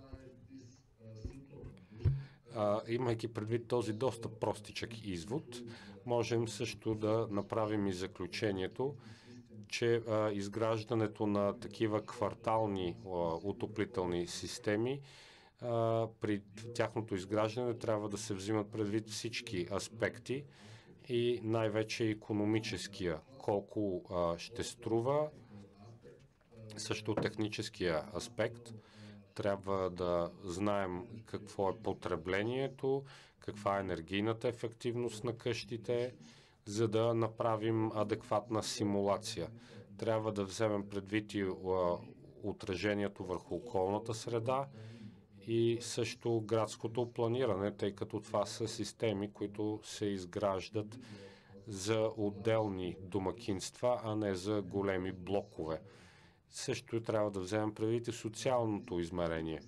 А, имайки предвид този доста простичък извод, можем също да направим и заключението, че а, изграждането на такива квартални а, отоплителни системи, а, при тяхното изграждане трябва да се взимат предвид всички аспекти и най-вече икономическия, колко а, ще струва, също техническия аспект. Трябва да знаем какво е потреблението, каква е енергийната ефективност на къщите, за да направим адекватна симулация. Трябва да вземем предвид и отражението върху околната среда и също градското планиране, тъй като това са системи, които се изграждат за отделни домакинства, а не за големи блокове. Също трябва да вземем предвид и социалното измерение.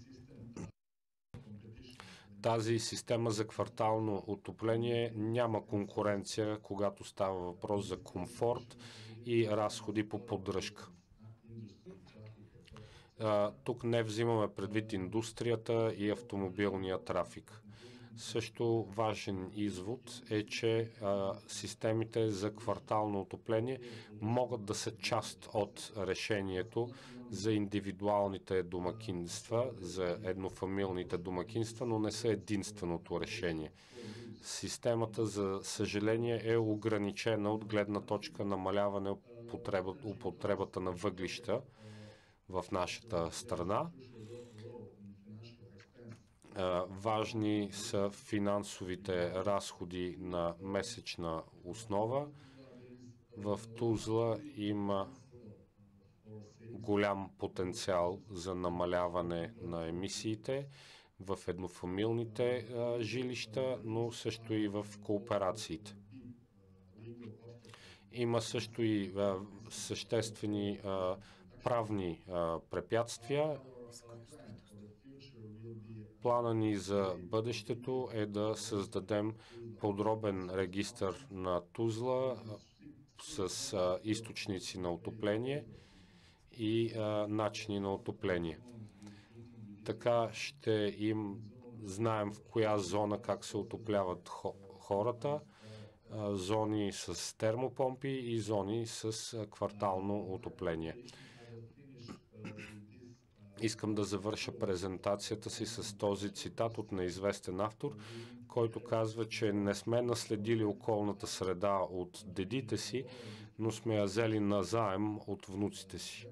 Тази система за квартално отопление няма конкуренция, когато става въпрос за комфорт и разходи по поддръжка. Тук не взимаме предвид индустрията и автомобилния трафик. Също важен извод е, че а, системите за квартално отопление могат да са част от решението за индивидуалните домакинства, за еднофамилните домакинства, но не са единственото решение. Системата, за съжаление, е ограничена от гледна точка намаляване употреба, употребата на въглища в нашата страна. Важни са финансовите разходи на месечна основа. В Тузла има голям потенциал за намаляване на емисиите в еднофамилните жилища, но също и в кооперациите. Има също и съществени правни препятствия. Плана ни за бъдещето е да създадем подробен регистър на Тузла с а, източници на отопление и а, начини на отопление. Така ще им знаем в коя зона как се отопляват хората, а, зони с термопомпи и зони с а, квартално отопление. Искам да завърша презентацията си с този цитат от неизвестен автор, който казва, че не сме наследили околната среда от дедите си, но сме я взели назаем от внуците си.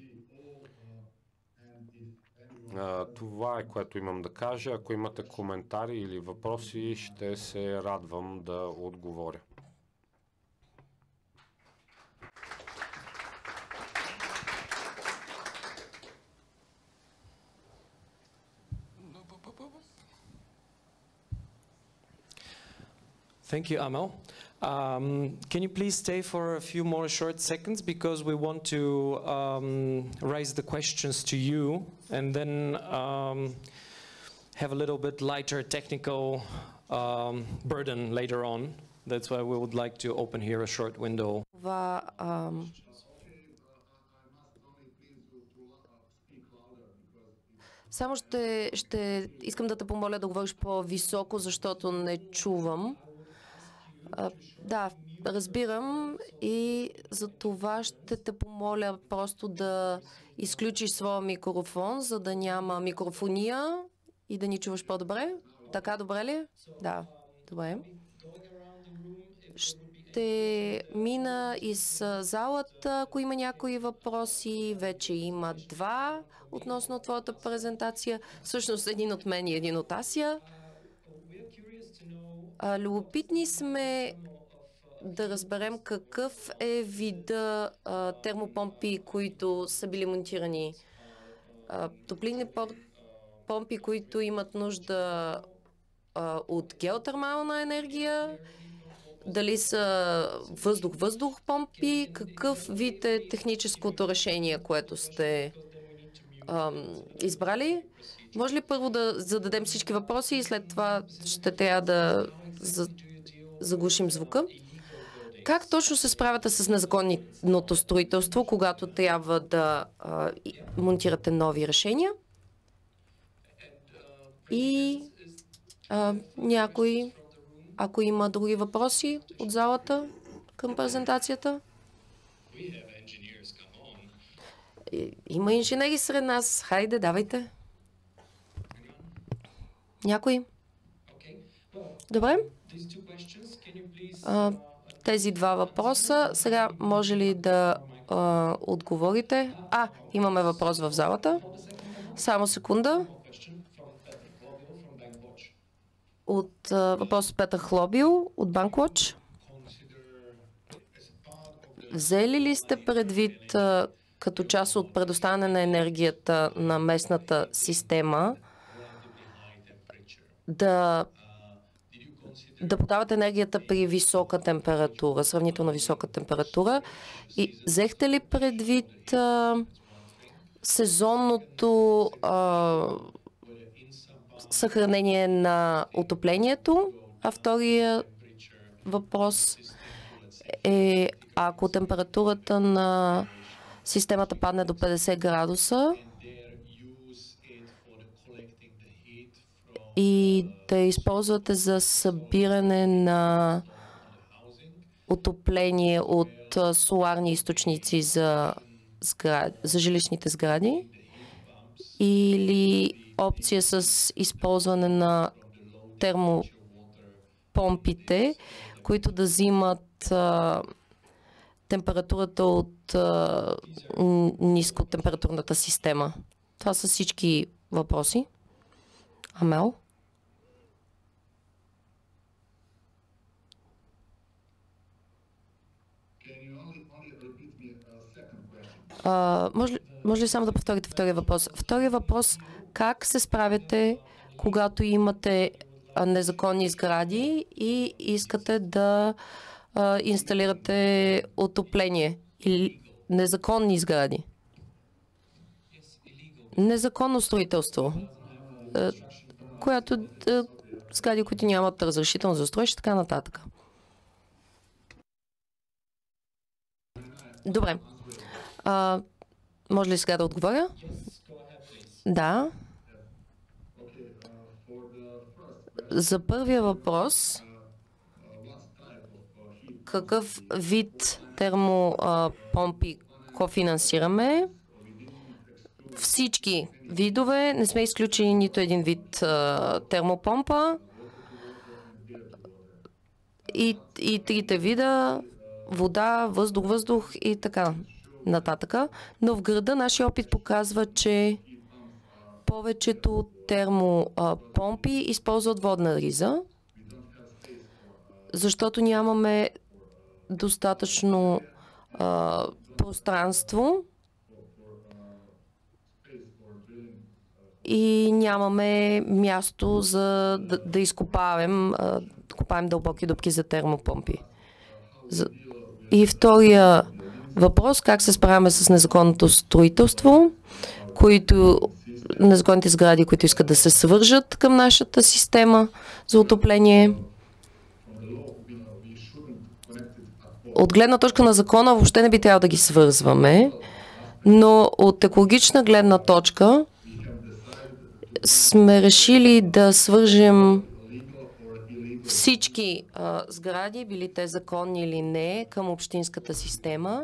Това е, което имам да кажа. Ако имате коментари или въпроси, ще се радвам да отговоря. Thank you, Amel. Um, can you please stay for a few more short seconds because we want to um, raise the questions to you and then um, have a little bit lighter technical um, burden later on. That's why we would like to open here a short window. Това, ам... Само ще, ще искам да те помоля да говориш по-високо, защото не чувам. А, да, разбирам и за това ще те помоля просто да изключиш своя микрофон, за да няма микрофония и да ни чуваш по-добре. Така, добре ли? Да, добре. Ще мина из залата, ако има някои въпроси. Вече има два относно твоята презентация. Всъщност един от мен и един от Асия. Любопитни сме да разберем какъв е вида а, термопомпи, които са били монтирани. А, топлинни помпи, които имат нужда а, от геотермална енергия, дали са въздух-въздух помпи, какъв вид е техническото решение, което сте а, избрали? Може ли първо да зададем всички въпроси и след това ще трябва да заглушим звука? Как точно се справяте с незаконното строителство, когато трябва да а, монтирате нови решения? И а, някой, ако има други въпроси от залата към презентацията? Има инженери сред нас. Хайде, давайте. Някой? Добре, А, тези два въпроса. Сега може ли да а, отговорите? А, имаме въпрос в залата. Само секунда. От а, въпрос от Петър Хлобил от BankWatch. Взели ли сте предвид а, като част от предоставяне на енергията на местната система да да подават енергията при висока температура, сравнително висока температура? И взехте ли предвид а, сезонното а, съхранение на отоплението? А втория въпрос е, ако температурата на системата падне до петдесет градуса и да използвате за събиране на отопление от а, соларни източници за, сград... за жилищните сгради, или опция с използване на термопомпите, които да взимат а, температурата от а, нискотемпературната система. Това са всички въпроси. Амел? А, може, ли, може ли само да повторите втория въпрос? Втория въпрос: как се справяте, когато имате а, незаконни сгради и искате да а, инсталирате отопление? Или незаконни сгради? Незаконно строителство, а, която а, сгради, които нямат разрешително за строеж и така нататък. Добре. А, може ли сега да отговоря? Да. За първия въпрос, какъв вид термопомпи кофинансираме? Всички видове. Не сме изключили нито един вид а, термопомпа. И, и трите вида: вода, въздух, въздух и така нататък. Но в града нашия опит показва, че повечето термопомпи използват водна риза, защото нямаме достатъчно а, пространство и нямаме място за да, да изкопаем, а, да копаем дълбоки дупки за термопомпи. За... И втория въпрос: как се справяме с незаконното строителство, които, незаконните сгради, които искат да се свържат към нашата система за отопление. От гледна точка на закона въобще не би трябвало да ги свързваме, но от екологична гледна точка сме решили да свържем всички а, сгради, били те законни или не, към общинската система,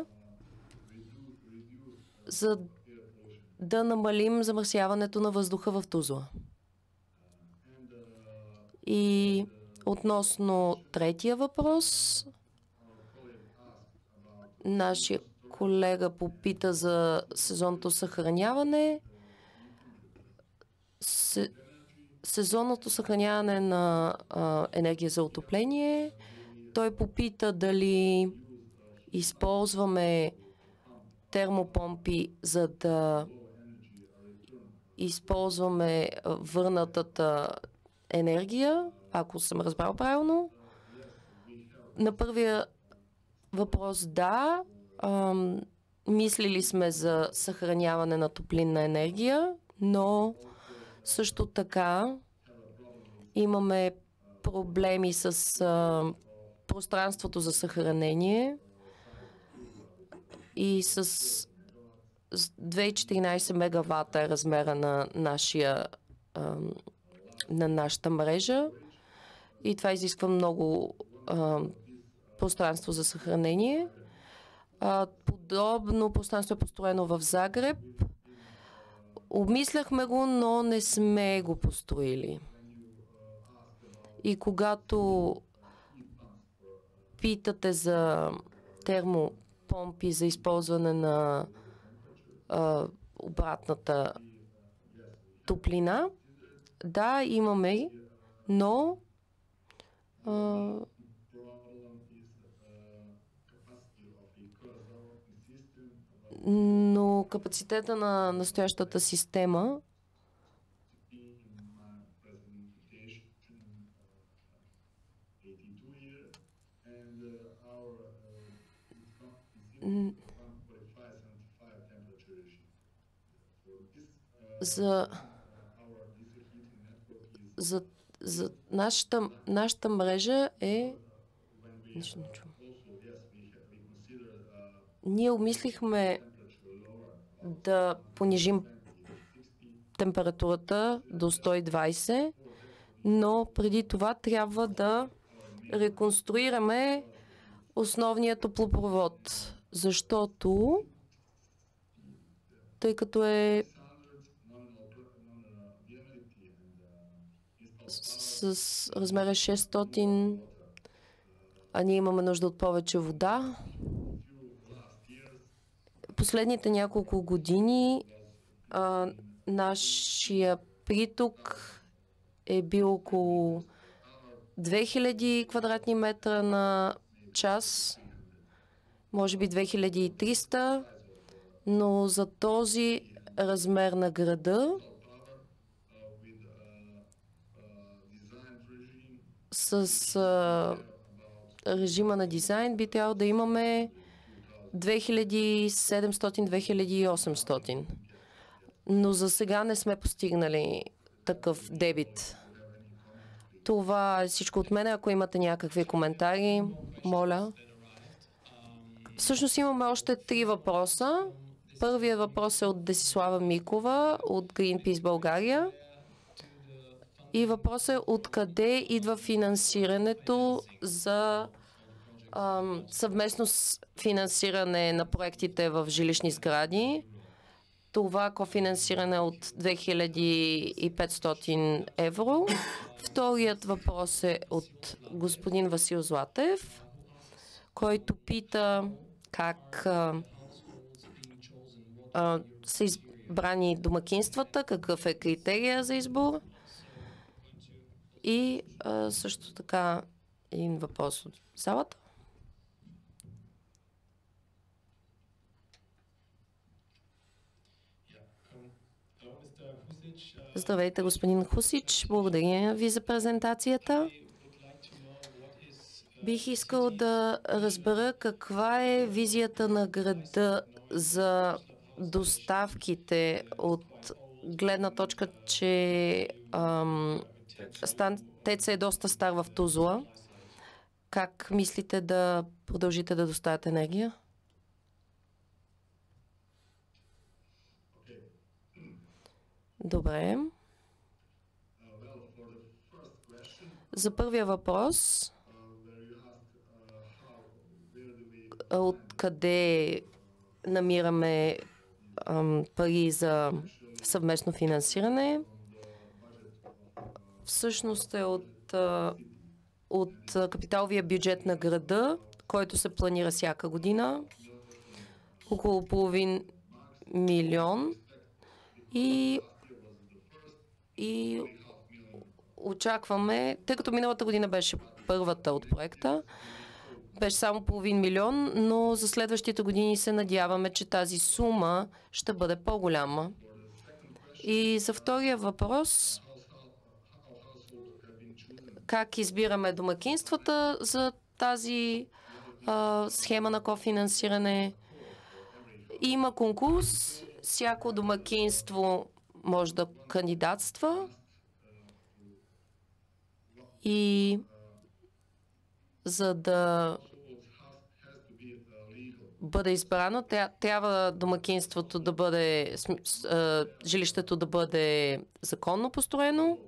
за да намалим замърсяването на въздуха в Тузла. И относно третия въпрос, нашия колега попита за сезонното съхраняване. Се, сезонното съхраняване на а, енергия за отопление. Той попита дали използваме термопомпи, за да използваме върнатата енергия, ако съм разбрал правилно. На първия въпрос да. Ам, мислили сме за съхраняване на топлинна енергия, но също така имаме проблеми с а, пространството за съхранение и с, с две цяло и четиринадесет мегавата е размера на, нашия, а, на нашата мрежа и това изисква много а, пространство за съхранение. А, подобно пространство е построено в Загреб. Обмисляхме го, но не сме го построили. И когато питате за термопомпи за използване на а, обратната топлина. Да, имаме, но а, но капацитета на настоящата система за, за, за нашата, нашата мрежа е... Ние обмислихме да понижим температурата до сто и двайсет, но преди това трябва да реконструираме основния топлопровод, защото тъй като е с, с размера шестстотин, а ние имаме нужда от повече вода. Последните няколко години а, нашия приток е бил около две хиляди квадратни метра на час, може би две хиляди и триста, но за този размер на града с а, режима на дизайн би трябвало да имаме две хиляди и седемстотин до две хиляди и осемстотин. Но за сега не сме постигнали такъв дебит. Това е всичко от мен. Ако имате някакви коментари, моля. Всъщност имаме още три въпроса. Първият въпрос е от Десислава Микова от Greenpeace България. И въпросът е откъде идва финансирането за ам, съвместно финансиране на проектите в жилищни сгради. Това кофинансиране е от две хиляди и петстотин евро. Вторият въпрос е от господин Васил Златев, който пита как а, а, са избрани домакинствата, какъв е критерия за избор. И а, също така един въпрос от залата. Здравейте, господин Хусич. Благодаря ви за презентацията. Бих искал да разбера каква е визията на града за доставките от гледна точка, че ам, ТЕЦ е доста стар в Тузла. Как мислите да продължите да доставяте енергия? Добре. За първия въпрос, откъде намираме ам, пари за съвместно финансиране, всъщност е от, от капиталовия бюджет на града, който се планира всяка година, около половин милион и И очакваме, тъй като миналата година беше първата от проекта, беше само половин милион, но за следващите години се надяваме, че тази сума ще бъде по-голяма. И за втория въпрос, как избираме домакинствата за тази а, схема на кофинансиране? Има конкурс, всяко домакинство може да кандидатства и за да бъде избрано, трябва домакинството да бъде, жилището да бъде законно построено.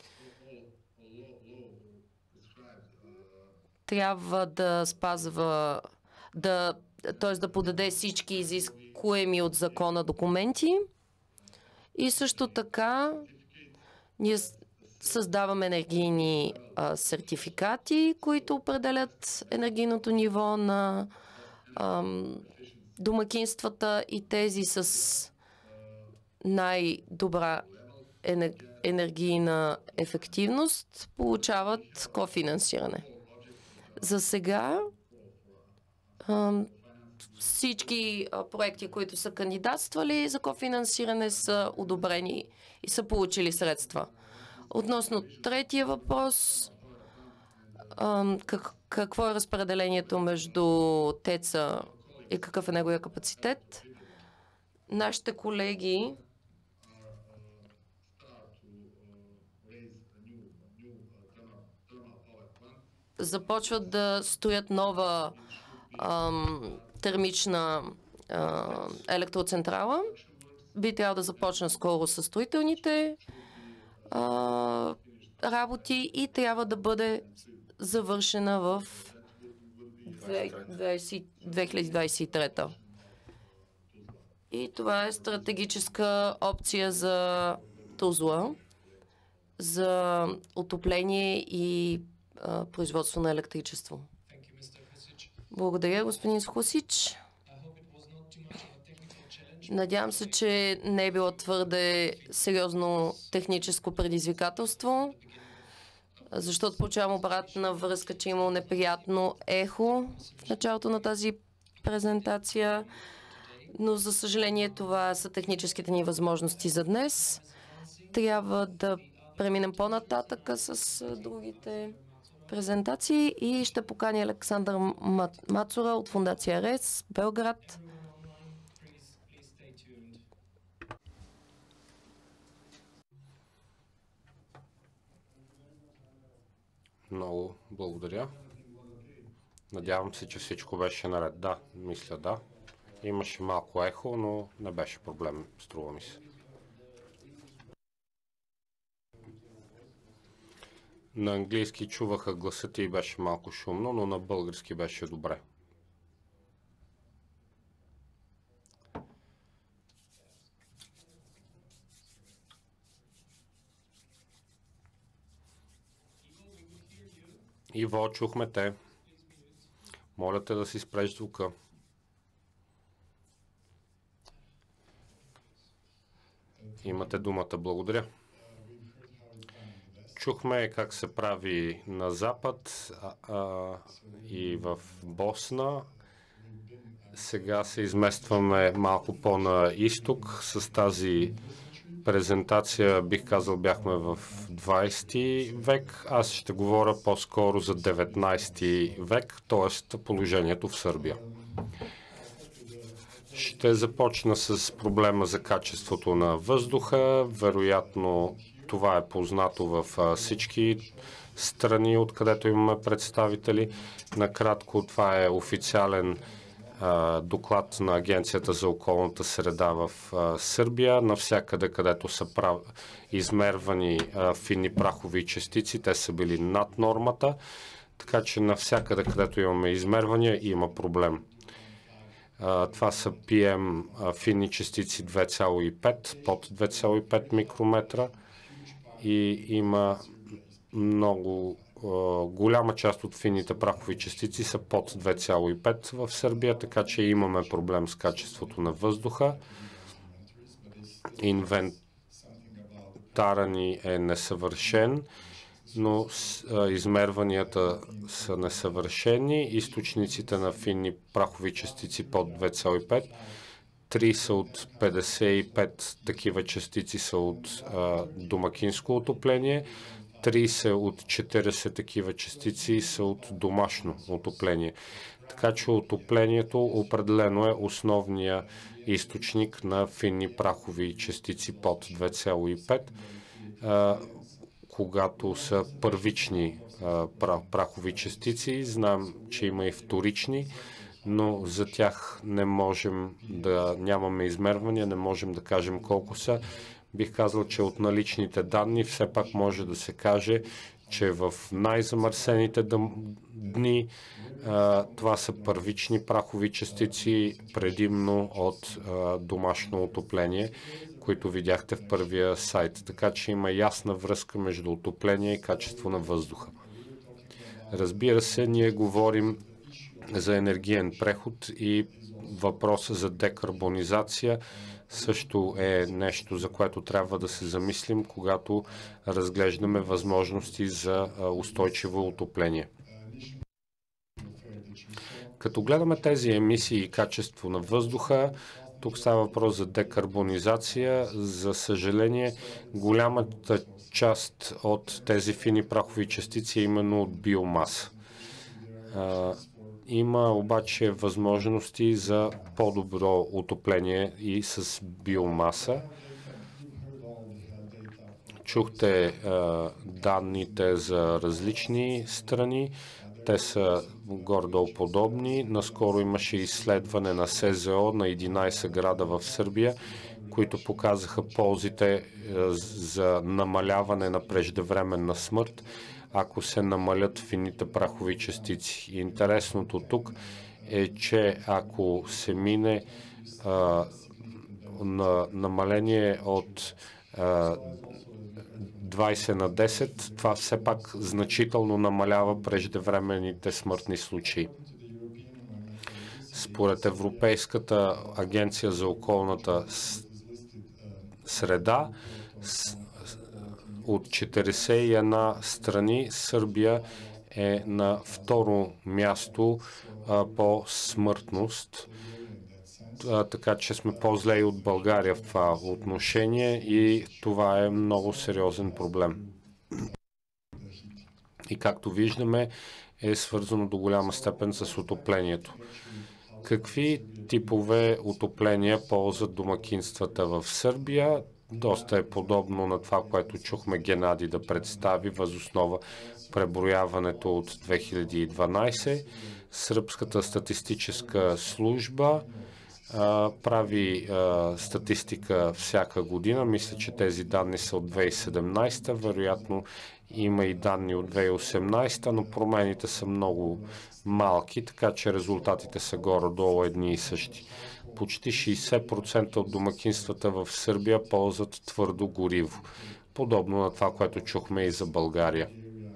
Трябва да спазва, да, т.е. да подаде всички изискуеми от закона документи. И също така ние създаваме енергийни а, сертификати, които определят енергийното ниво на ам, домакинствата и тези с най-добра енергийна ефективност получават кофинансиране. За сега ам, всички а, проекти, които са кандидатствали за кофинансиране, са одобрени и са получили средства. Относно третия въпрос, ам, как, какво е разпределението между ТЕЦ-а и какъв е неговия капацитет? Нашите колеги започват да строят нова ам, термична а, електроцентрала. Би трябвало да започна скоро със строителните а, работи и трябва да бъде завършена в две хиляди двадесет и трета. И това е стратегическа опция за Тузла, за отопление и а, производство на електричество. Благодаря, господин Хусич. Надявам се, че не е било твърде сериозно техническо предизвикателство, защото получавам обратна връзка, че е имало неприятно ехо в началото на тази презентация, но за съжаление това са техническите ни възможности за днес. Трябва да преминем по-нататъка с другите презентации и ще покани Александър Мацура от Фондация РЕС, Белград. Много благодаря. Надявам се, че всичко беше наред. Да, мисля да. Имаше малко ехо, но не беше проблем, струва ми се. На английски чуваха гласът и беше малко шумно, но на български беше добре. Иво, чухме те. Моля те да си спреш звука. Имате думата. Благодаря. Чухме как се прави на Запад а, а, и в Босна. Сега се изместваме малко по-на изток. С тази презентация, бих казал, бяхме в двадесети век. Аз ще говоря по-скоро за деветнадесети век, т.е. положението в Сърбия. Ще започна с проблема за качеството на въздуха. Вероятно, това е познато в всички страни, откъдето имаме представители. Накратко, това е официален а, доклад на Агенцията за околната среда в а, Сърбия. Навсякъде, където са прав... измервани а, финни прахови частици, те са били над нормата. Така че навсякъде, където имаме измервания, има проблем. Uh, това са пи ем uh, финни частици две цяло и пет, под две цяло и пет микрометра и има много uh, голяма част от финните прахови частици са под две цяло и пет в Сърбия, така че имаме проблем с качеството на въздуха. Инвентара ни е несъвършен, но а, измерванията са несъвършени. Източниците на финни прахови частици под две цяло и пет. Три са от петдесет и пет такива частици са от а, домакинско отопление. тридесет от четиридесет такива частици са от домашно отопление. Така че отоплението определено е основния източник на финни прахови частици под две цяло и пет. А, когато са първични а, прахови частици. Знам, че има и вторични, но за тях не можем да нямаме измервания, не можем да кажем колко са. Бих казал, че от наличните данни все пак може да се каже, че в най-замърсените дни а, това са първични прахови частици, предимно от а, домашно отопление, които видяхте в първия сайт. Така че има ясна връзка между отопление и качество на въздуха. Разбира се, ние говорим за енергиен преход и въпроса за декарбонизация също е нещо, за което трябва да се замислим, когато разглеждаме възможности за устойчиво отопление. Като гледаме тези емисии и качество на въздуха, тук става въпрос за декарбонизация. За съжаление, голямата част от тези фини прахови частици е именно от биомаса. Има обаче възможности за по-добро отопление и с биомаса. Чухте а, данните за различни страни. Те са горе-долу подобни. Наскоро имаше изследване на С З О на единайсет града в Сърбия, които показаха ползите за намаляване на преждевременна смърт, ако се намалят фините прахови частици. И интересното тук е, че ако се мине а, на намаление от а, двайсет на десет, това все пак значително намалява преждевременните смъртни случаи. Според Европейската агенция за околната среда, от четирийсет и една страни Сърбия е на второ място а, по смъртност. А, така че сме по-зле и от България в това отношение и това е много сериозен проблем. И както виждаме, е свързано до голяма степен с отоплението. Какви типове отопления ползват домакинствата в Сърбия? Доста е подобно на това, което чухме Геннади да представи въз основа преброяването от две хиляди и дванайсет. Сръбската статистическа служба а, прави а, статистика всяка година. Мисля, че тези данни са от две хиляди и седемнайсета. Вероятно има и данни от две хиляди и осемнайсета, но промените са много малки, така че резултатите са горе-долу едни и същи. Почти шейсет процента от домакинствата в Сърбия ползват твърдо гориво, подобно на това, което чухме и за България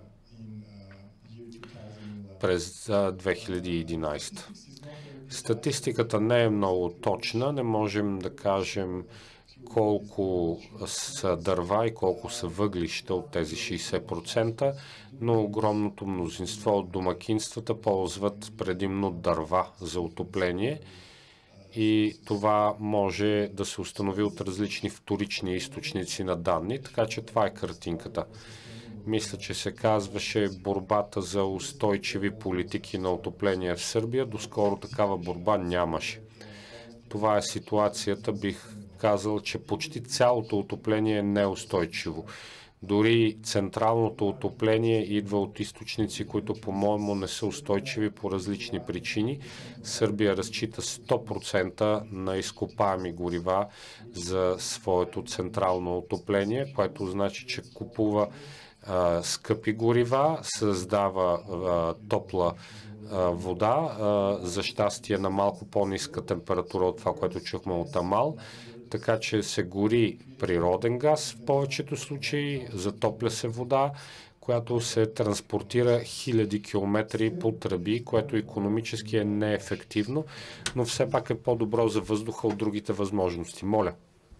през две хиляди и единайсета. Статистиката не е много точна, не можем да кажем колко са дърва и колко са въглища от тези шейсет процента, но огромното мнозинство от домакинствата ползват предимно дърва за отопление и това може да се установи от различни вторични източници на данни, така че това е картинката. Мисля, че се казваше борбата за устойчиви политики на отопление в Сърбия. Доскоро такава борба нямаше. Това е ситуацията, бих казал, че почти цялото отопление е неустойчиво. Дори централното отопление идва от източници, които по-моему не са устойчиви по различни причини. Сърбия разчита сто процента на изкопаеми горива за своето централно отопление, което значи, че купува а, скъпи горива, създава а, топла а, вода, а, за щастие на малко по-ниска температура от това, което чухме от Амал. Така че се гори природен газ в повечето случаи, затопля се вода, която се транспортира хиляди километри по тръби, което икономически е неефективно, но все пак е по-добро за въздуха от другите възможности. Моля.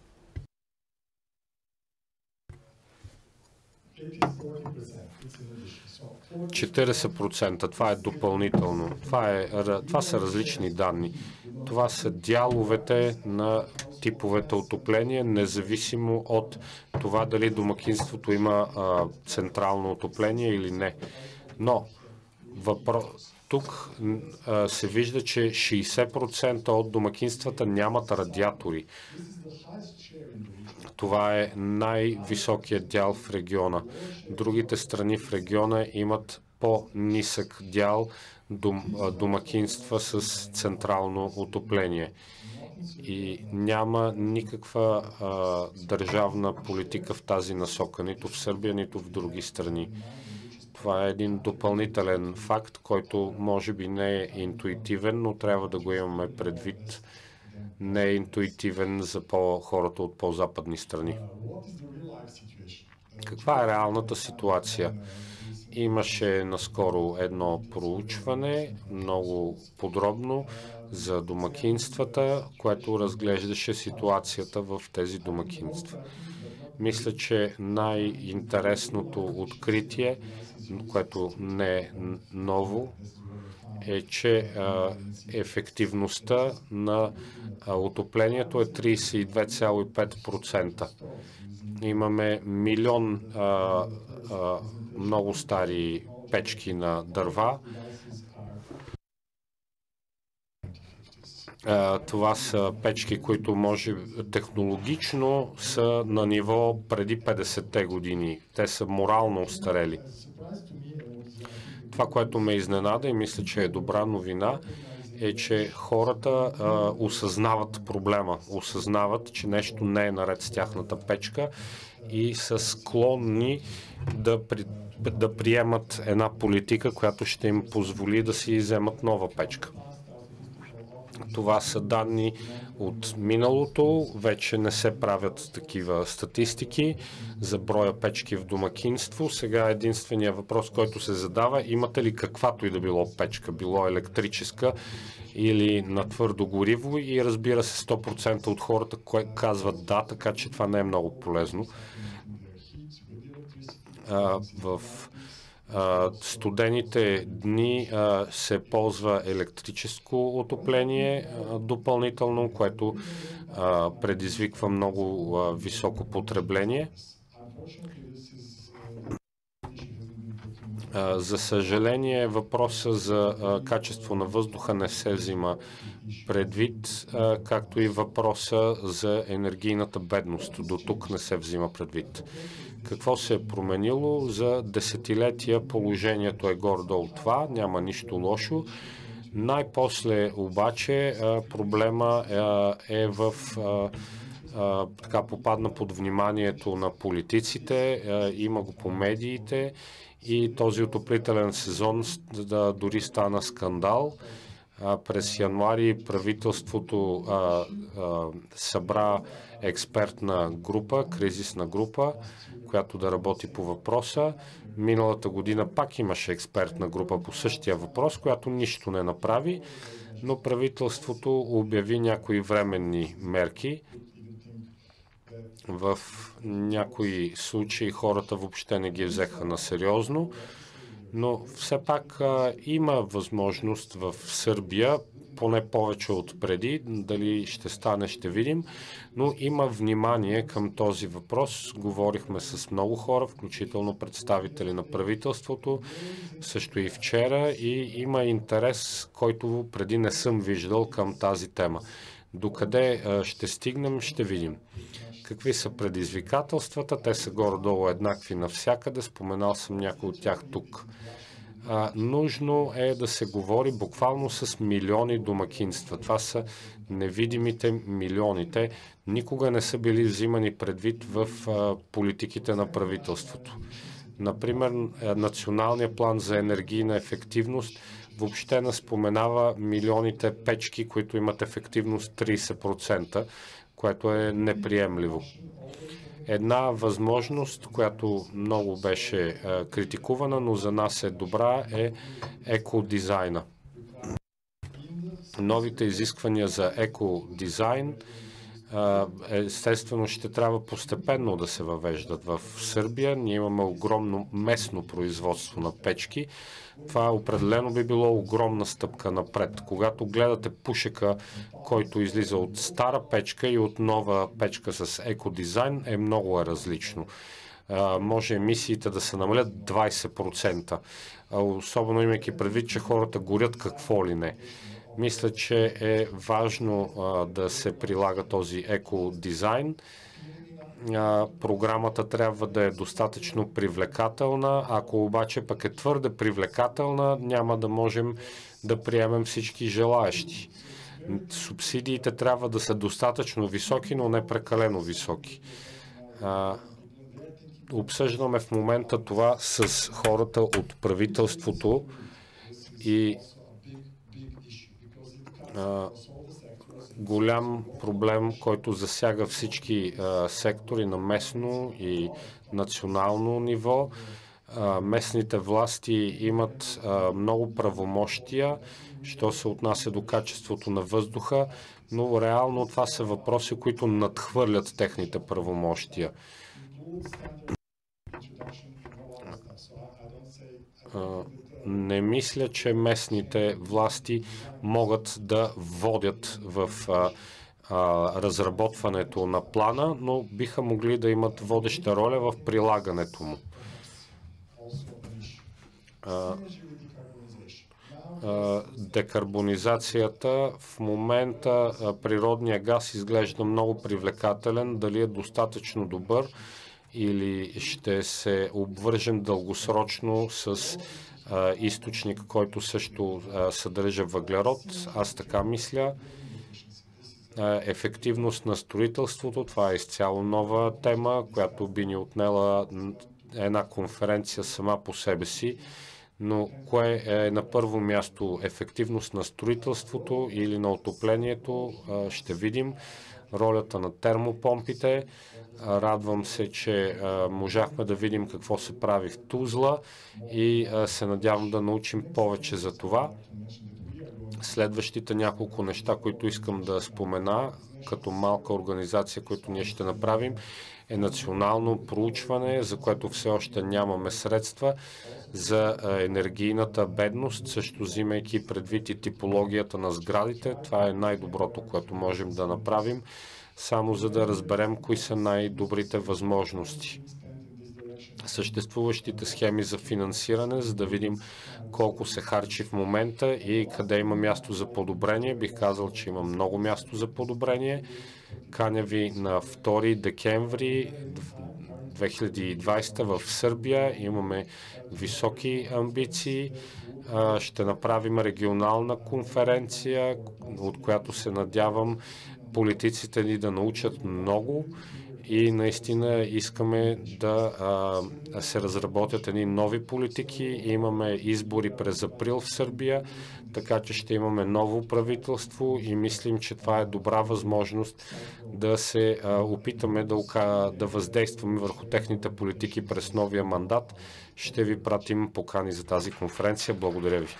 четирийсет процента. Това е допълнително. Това, е, това са различни данни. Това са дяловете на типовете отопление, независимо от това дали домакинството има а, централно отопление или не. Но въпро... тук а, се вижда, че шейсет процента от домакинствата нямат радиатори. Това е най-високият дял в региона. Другите страни в региона имат по-нисък дял дом, домакинства с централно отопление. И няма никаква а, държавна политика в тази насока, нито в Сърбия, нито в други страни. Това е един допълнителен факт, който може би не е интуитивен, но трябва да го имаме предвид не е интуитивен за по- хората от по-западни страни. Каква е реалната ситуация? Имаше наскоро едно проучване, много подробно, за домакинствата, което разглеждаше ситуацията в тези домакинства. Мисля, че най-интересното откритие, което не е ново, е, че а, ефективността на а, отоплението е тридесет и две цяло и пет процента. Имаме милион а, а, много стари печки на дърва. А, това са печки, които може технологично са на ниво преди петдесетте години. Те са морално остарели. Това, което ме изненада и мисля, че е добра новина, е, че хората а, осъзнават проблема, осъзнават, че нещо не е наред с тяхната печка и са склонни да, при, да приемат една политика, която ще им позволи да си вземат нова печка. Това са данни от миналото, вече не се правят такива статистики за броя печки в домакинство. Сега единственият въпрос, който се задава, имате ли каквато и да било печка, било електрическа или на твърдо гориво, и разбира се сто процента от хората казват да, така че това не е много полезно. А, в студените дни а, се ползва електрическо отопление а, допълнително, което а, предизвиква много а, високо потребление. А, за съжаление, въпроса за а, качество на въздуха не се взима предвид, а, както и въпроса за енергийната бедност. До тук не се взима предвид. Какво се е променило? За десетилетия положението е горе-долу това, няма нищо лошо. Най-после обаче проблема е в така попадна под вниманието на политиците, има го по медиите и този отоплителен сезон да, дори стана скандал. През януари правителството а, а, събра експертна група, кризисна група, която да работи по въпроса. Миналата година пак имаше експертна група по същия въпрос, която нищо не направи, но правителството обяви някои временни мерки. В някои случаи хората въобще не ги взеха на сериозно, но все пак а, има възможност в Сърбия, поне повече от преди, дали ще стане, ще видим, но има внимание към този въпрос. Говорихме с много хора, включително представители на правителството, също и вчера, и има интерес, който преди не съм виждал към тази тема. Докъде а, ще стигнем, ще видим. Какви са предизвикателствата? Те са горе-долу еднакви навсякъде. Споменал съм някои от тях тук. А, нужно е да се говори буквално с милиони домакинства. Това са невидимите милиони. Те никога не са били взимани предвид в а, политиките на правителството. Например, националният план за енергийна ефективност въобще не споменава милионите печки, които имат ефективност тридесет процента, което е неприемливо. Една възможност, която много беше а, критикувана, но за нас е добра, е екодизайна. Новите изисквания за екодизайн естествено ще трябва постепенно да се въвеждат в Сърбия. Ние имаме огромно местно производство на печки. Това определено би било огромна стъпка напред. Когато гледате пушека, който излиза от стара печка и от нова печка с екодизайн, е много е различно. А, може емисиите да се намалят двадесет процента. А, особено имайки предвид, че хората горят какво ли не. Мисля, че е важно а, да се прилага този екодизайн. А, програмата трябва да е достатъчно привлекателна. Ако обаче пък е твърде привлекателна, няма да можем да приемем всички желаещи. Субсидиите трябва да са достатъчно високи, но не прекалено високи. А, обсъждаме в момента това с хората от правителството и голям проблем, който засяга всички а, сектори на местно и национално ниво. А, местните власти имат а, много правомощия, що се отнася до качеството на въздуха, но реално това са въпроси, които надхвърлят техните правомощия. А, не мисля, че местните власти могат да водят в а, а, разработването на плана, но биха могли да имат водеща роля в прилагането му. А, а, декарбонизацията в момента а, природния газ изглежда много привлекателен. Дали е достатъчно добър или ще се обвържем дългосрочно с а, източник, който също а, съдържа въглерод. Аз така мисля. А, ефективност на строителството. Това е изцяло нова тема, която би ни отнела една конференция сама по себе си. Но кое е на първо място? Ефективност на строителството или на отоплението? А, ще видим. Ролята на термопомпите. Радвам се, че а, можахме да видим какво се прави в Тузла и а, се надявам да научим повече за това. Следващите няколко неща, които искам да спомена, като малка организация, които ние ще направим, е национално проучване, за което все още нямаме средства, за енергийната бедност, също взимайки предвид и типологията на сградите. Това е най-доброто, което можем да направим, само за да разберем кои са най-добрите възможности. Съществуващите схеми за финансиране, за да видим колко се харчи в момента и къде има място за подобрение. Бих казал, че има много място за подобрение. Каня ви на втори декември две хиляди и двадесета в Сърбия. Имаме високи амбиции. Ще направим регионална конференция, от която се надявам политиците ни да научат много. И наистина искаме да а, се разработят едни нови политики. Имаме избори през април в Сърбия, така че ще имаме ново правителство и мислим, че това е добра възможност да се а, опитаме да, да въздействаме върху техните политики през новия мандат. Ще ви пратим покани за тази конференция. Благодаря ви.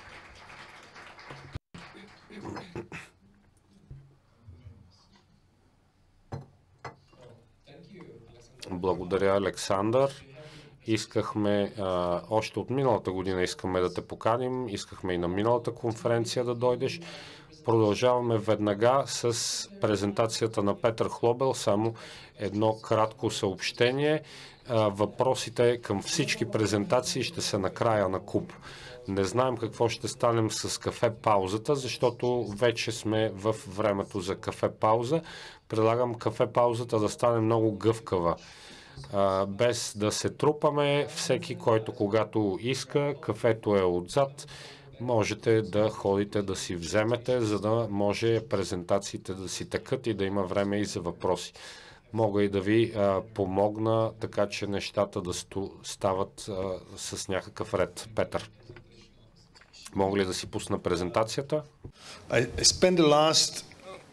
Благодаря, Александър. Искахме, а, още от миналата година искаме да те поканим, искахме и на миналата конференция да дойдеш. Продължаваме веднага с презентацията на Петър Хлобел, само едно кратко съобщение. А, въпросите към всички презентации ще са накрая на куп. Не знаем какво ще станем с кафе паузата, защото вече сме в времето за кафе пауза. Предлагам кафе паузата да стане много гъвкава. А, без да се трупаме, всеки, който когато иска, кафето е отзад, можете да ходите да си вземете, за да може презентациите да си текат и да има време и за въпроси. Мога и да ви а, помогна, така че нещата да сту, стават а, с някакъв ред. Петър, мога ли да си пусна презентацията? I spent the last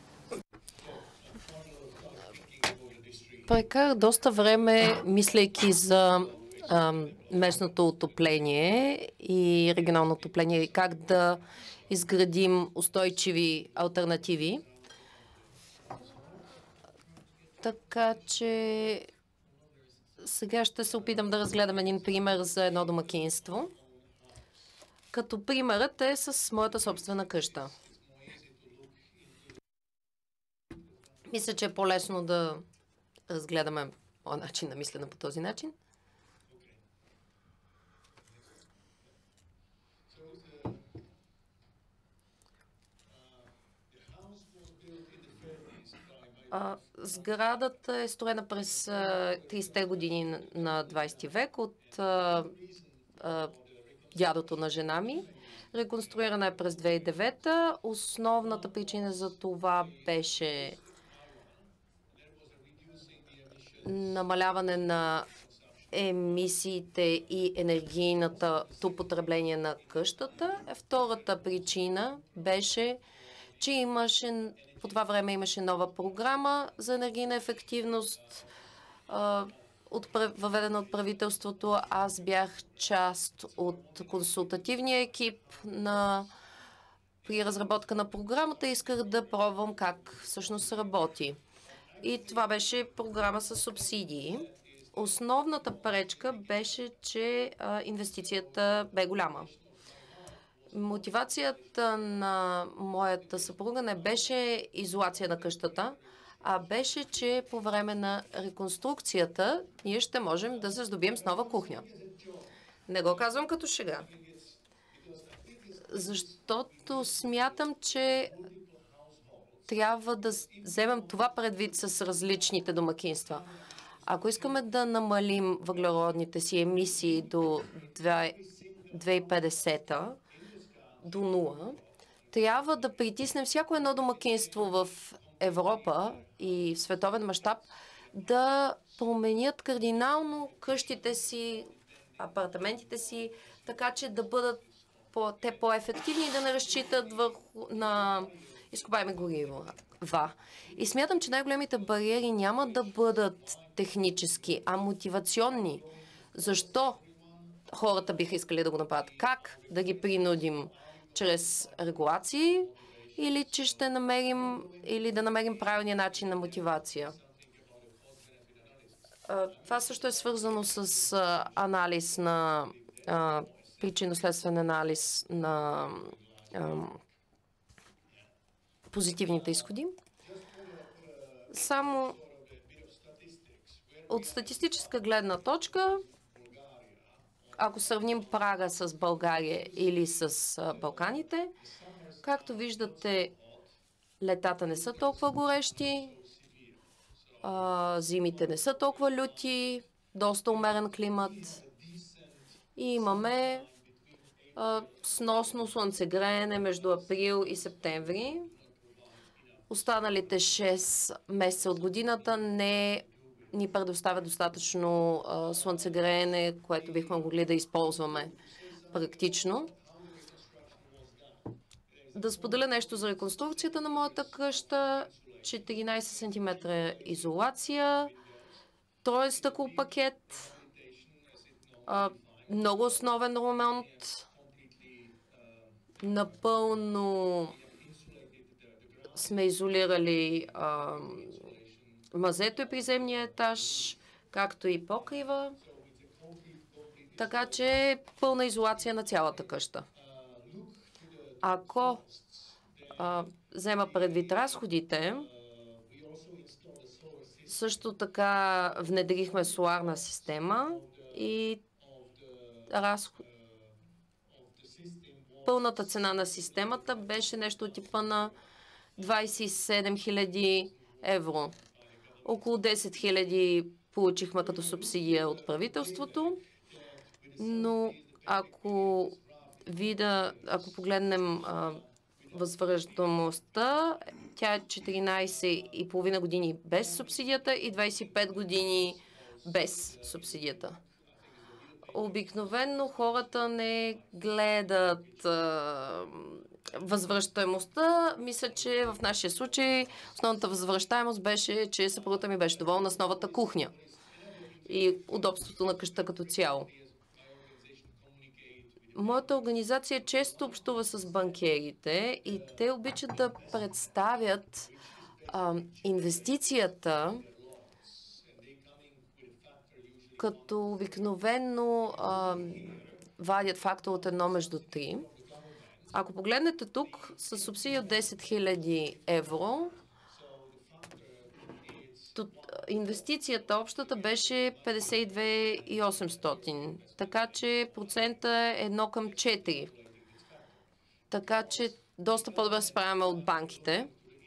Прекарах доста време, мислейки за а, местното отопление и регионално отопление, как да изградим устойчиви алтернативи. Така че сега ще се опитам да разгледам един пример за едно домакинство. Като примерът е с моята собствена къща. Мисля, че е по-лесно да разгледаме моят начин на мислене по този начин. А, сградата е строена през тридесетте години на двадесети век от а, а, дядото на жена ми. Реконструирана е през две хиляди и девета. Основната причина за това беше намаляване на емисиите и енергийната потребление на къщата. Втората причина беше, че имаше по това време имаше нова програма за енергийна ефективност, въведена от правителството. Аз бях част от консултативния екип на при разработка на програмата и исках да пробвам как всъщност работи. И това беше програма с субсидии. Основната пречка беше, че а, инвестицията бе голяма. Мотивацията на моята съпруга не беше изолация на къщата, а беше, че по време на реконструкцията ние ще можем да се здобием с нова кухня. Не го казвам като шега. Защото смятам, че трябва да вземем това предвид с различните домакинства. Ако искаме да намалим въглеродните си емисии до две хиляди и петдесета, до нула, трябва да притиснем всяко едно домакинство в Европа и в световен мащаб да променят кардинално къщите си, апартаментите си, така че да бъдат по, те по-ефективни и да не разчитат върху на изкопаеми горива. И смятам, че най-големите бариери няма да бъдат технически, а мотивационни. Защо хората биха искали да го направят? Как да ги принудим? Чрез регулации или че ще намерим или да намерим правилния начин на мотивация? Това също е свързано с анализ на причинно-следствен анализ на а, позитивните изходи. Само от статистическа гледна точка, ако сравним Прага с България или с а, Балканите, както виждате, летата не са толкова горещи, а, зимите не са толкова люти, доста умерен климат и имаме а, сносно слънцегреене между април и септември. Останалите шест месеца от годината не ни предоставя достатъчно а, слънцегреене, което бихме могли да използваме практично. Да споделя нещо за реконструкцията на моята къща. четиринайсет сантиметра изолация, троен стъкъл пакет, а, много основен ремонт, напълно сме изолирали а, мазето и приземния етаж, както и покрива, така че пълна изолация на цялата къща. Ако а, взема предвид разходите, също така внедрихме соларна система и разход... пълната цена на системата беше нещо от типа на двайсет и седем хиляди евро. Около десет хиляди получихме като субсидия от правителството, но ако вида, ако погледнем а, възвръщаемостта, тя е четиринайсет и половина години без субсидията и двайсет и пет години без субсидията. Обикновено хората не гледат а, възвръщаемостта. Мисля, че в нашия случай основната възвръщаемост беше, че съпругата ми беше доволна с новата кухня и удобството на къща като цяло. Моята организация често общува с банкерите и те обичат да представят а, инвестицията като обикновено а, вадят фактор от едно между три. Ако погледнете тук, с субсидия от десет хиляди евро, инвестицията общата беше петдесет и две хиляди и осемстотин, така че процента е едно към четири. Така че доста по-добре справяме от банките.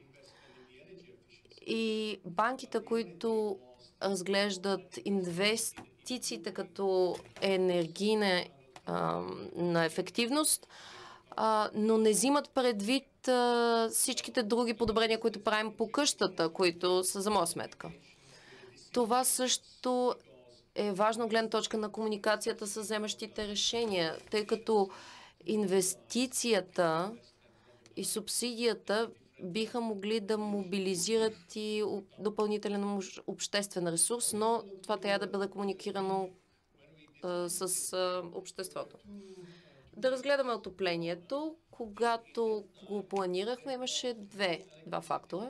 И банките, които разглеждат инвестициите като енергийна а, на ефективност, а, но не взимат предвид а, всичките други подобрения, които правим по къщата, които са за моя сметка. Това също е важно гледна точка на комуникацията с вземащите решения, тъй като инвестицията и субсидията биха могли да мобилизират и допълнителен обществен ресурс, но това трябва да бъде комуникирано а, с а, обществото. Да разгледаме отоплението. Когато го планирахме, имаше две, два фактора.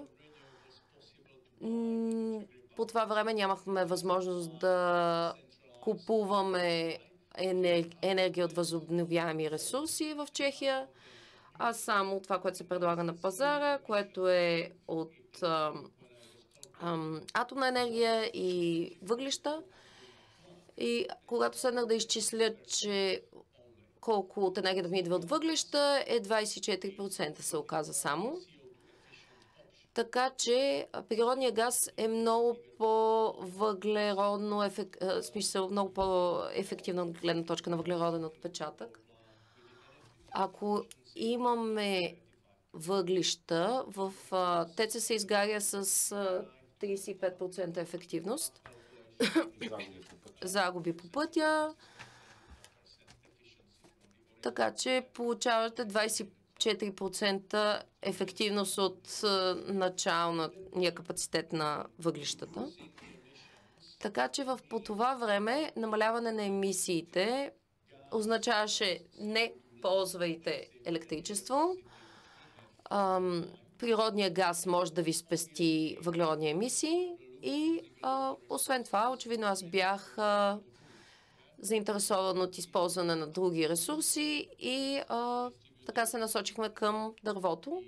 По това време нямахме възможност да купуваме енергия от възобновяеми ресурси в Чехия, а само това, което се предлага на пазара, което е от а, а, атомна енергия и въглища. И когато седнах да изчисля, че колко от енергията ми идва от въглища, е двадесет и четири процента се оказа само. Така че природният газ е много по-въглеродно, ефек... смисъл, много по-ефективна от гледна точка на въглероден отпечатък. Ако имаме въглища, в ТЕЦ се изгаря с тридесет и пет процента ефективност. Загуби по пътя. Така че получавате двадесет и четири процента ефективност от началния капацитет на въглищата. Така че в, по това време намаляване на емисиите означаваше не ползвайте електричество. Ам, природният газ може да ви спести въглеродни емисии и а, освен това, очевидно аз бях а, заинтересован от използване на други ресурси и а, така се насочихме към дървото.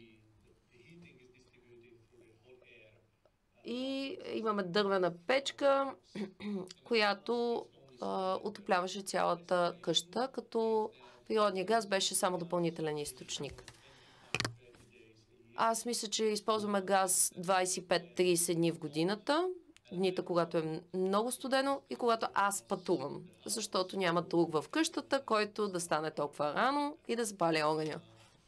И имаме дървена печка, която а, отопляваше цялата къща, като природният газ беше само допълнителен източник. Аз мисля, че използваме газ двадесет и пет до тридесет дни в годината, дните, когато е много студено и когато аз пътувам, защото няма друг в къщата, който да стане толкова рано и да запали огъня.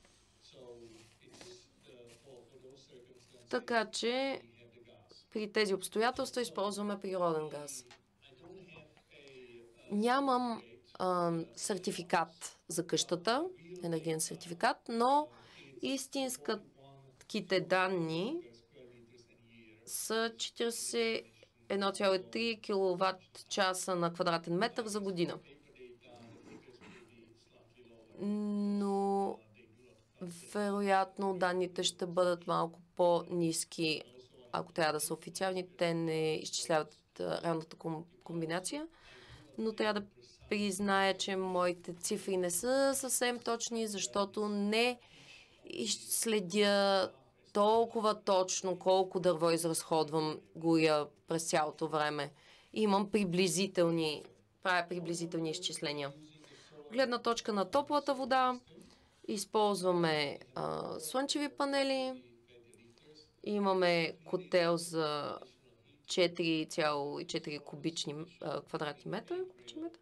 Така че при тези обстоятелства използваме природен газ. Нямам а, сертификат за къщата, енергиен сертификат, но истинските данни са четиридесет и едно цяло и три киловат часа на квадратен метър за година. Но вероятно данните ще бъдат малко по-ниски, ако трябва да са официални. Те не изчисляват равната комбинация, но трябва да призная, че моите цифри не са съвсем точни, защото не следя толкова точно колко дърво изразходвам, горя през цялото време. Имам приблизителни, правя приблизителни изчисления. Гледна точка на топлата вода, използваме а, слънчеви панели, имаме котел за четири цяло и четири кубични а, квадратни метра, кубични метра.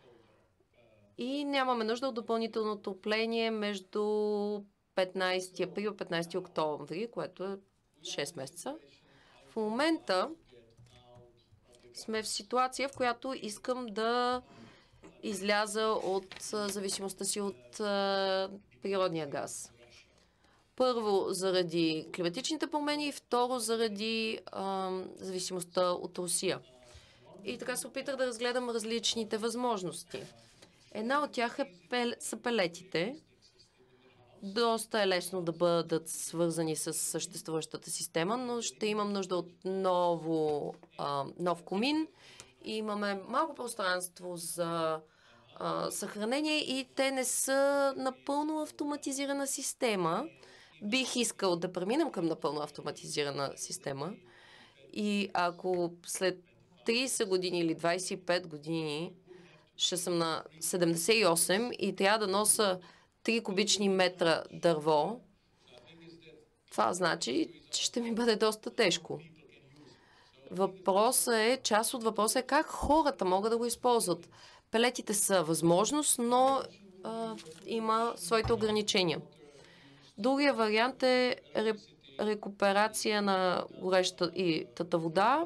И нямаме нужда от допълнително отопление между петнадесети април и петнадесети октомври, което е шест месеца. В момента сме в ситуация, в която искам да изляза от зависимостта си от а, природния газ. Първо, заради климатичните промени и второ, заради а, зависимостта от Русия. И така се опитах да разгледам различните възможности. Една от тях е, са пелетите. Доста е лесно да бъдат свързани с съществуващата система, но ще имам нужда от ново, а, нов комин. И имаме малко пространство за а, съхранение и те не са напълно автоматизирана система. Бих искал да преминем към напълно автоматизирана система. И ако след тридесет години или двадесет и пет години ще съм на седемдесет и осем и трябва да нося три кубични метра дърво, това значи, че ще ми бъде доста тежко. Въпросът е, част от въпроса е как хората могат да го използват. Пелетите са възможност, но а, има своите ограничения. Другия вариант е рекуперация на горещата и тата вода.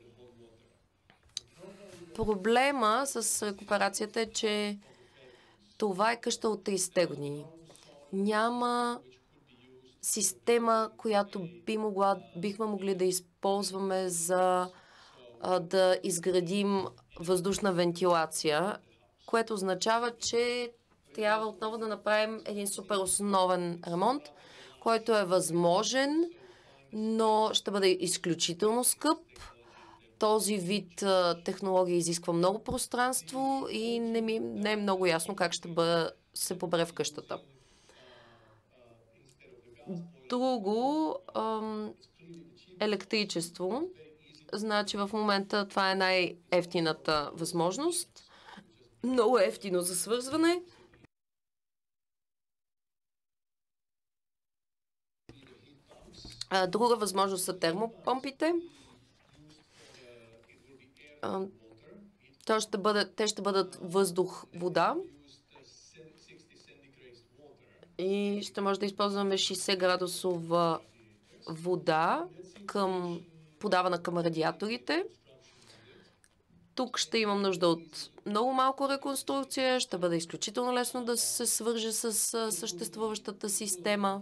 Проблема с рекуперацията е, че това е къща от тридесетте години. Няма система, която би могла, бихме могли да използваме за а, да изградим въздушна вентилация, което означава, че трябва отново да направим един супер основен ремонт, който е възможен, но ще бъде изключително скъп. Този вид а, технология изисква много пространство и не, ми, не е много ясно как ще бъде, се побере в къщата. Друго, ам, електричество. Значи в момента това е най-ефтината възможност. Много ефтино за свързване. А, друга възможност са термопомпите. А, то ще бъде, те ще бъдат въздух-вода. И ще може да използваме шейсет градусова вода към, подавана към радиаторите. Тук ще имам нужда от много малко реконструкция. Ще бъде изключително лесно да се свърже с съществуващата система.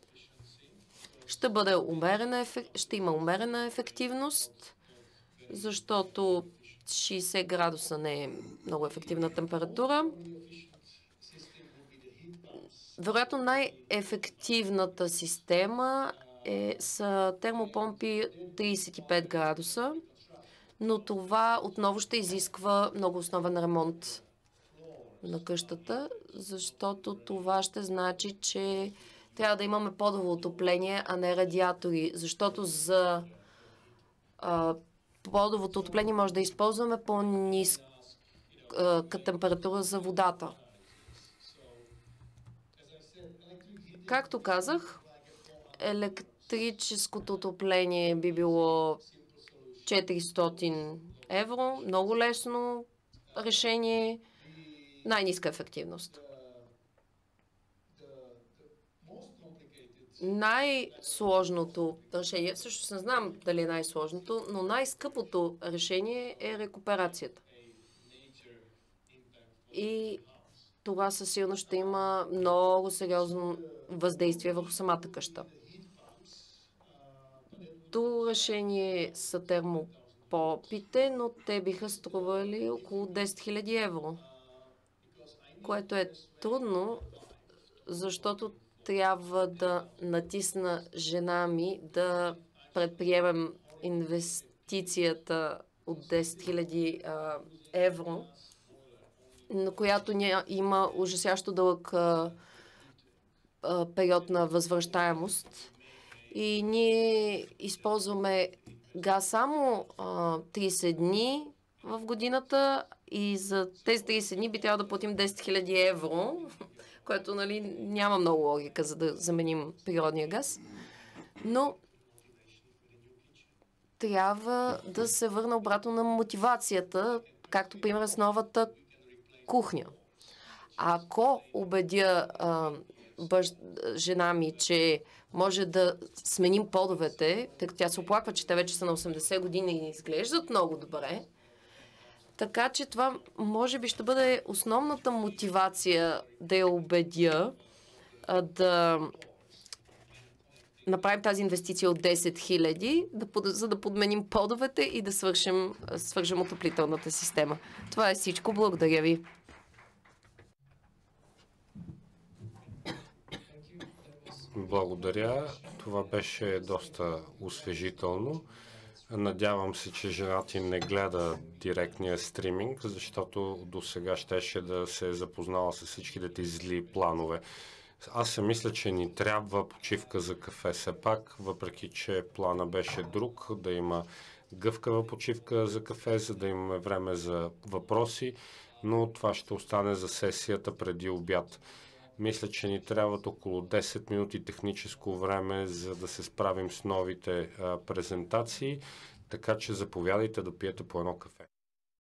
Ще бъде умерена, ще има умерена ефективност, защото шейсет градуса не е много ефективна температура. Вероятно най-ефективната система е, са термопомпи трийсет и пет градуса, но това отново ще изисква много основен ремонт на къщата, защото това ще значи, че трябва да имаме подово отопление, а не радиатори, защото за а, подовото отопление може да използваме по-ниска температура за водата. Както казах, електрическото отопление би било четиристотин евро. Много лесно решение, най-ниска ефективност. Най-сложното решение, всъщност не знам дали е най-сложното, но най-скъпото решение е рекуперацията. И това със сигурност ще има много сериозно въздействие върху самата къща. То решение са термопомпите, но те биха стрували около десет хиляди евро, което е трудно, защото трябва да натисна жена ми да предприемем инвестицията от десет хиляди евро, на която има ужасящо дълъг а, а, период на възвръщаемост. И ние използваме газ само а, трийсет дни в годината и за тези трийсет дни би трябвало да платим десет хиляди евро, което, нали, няма много логика, за да заменим природния газ. Но трябва да се върна обратно на мотивацията, както пример с новата кухня. Ако убедя а, бъж, жена ми, че може да сменим подовете, тъй като тя се оплаква, че те вече са на осемдесет години и изглеждат много добре, така че това може би ще бъде основната мотивация да я убедя а, да направим тази инвестиция от десет хиляди, да, за да подменим подовете и да свършим, свържем отоплителната система. Това е всичко. Благодаря ви. Благодаря. Това беше доста освежително. Надявам се, че жена ти не гледа директния стриминг, защото до сега щеше да се е запознала с всичките ти зли планове. Аз се мисля, че ни трябва почивка за кафе все пак, въпреки че плана беше друг, да има гъвкава почивка за кафе, за да имаме време за въпроси, но това ще остане за сесията преди обяд. Мисля, че ни трябват около десет минути техническо време, за да се справим с новите а, презентации, така че заповядайте да пиете по едно кафе.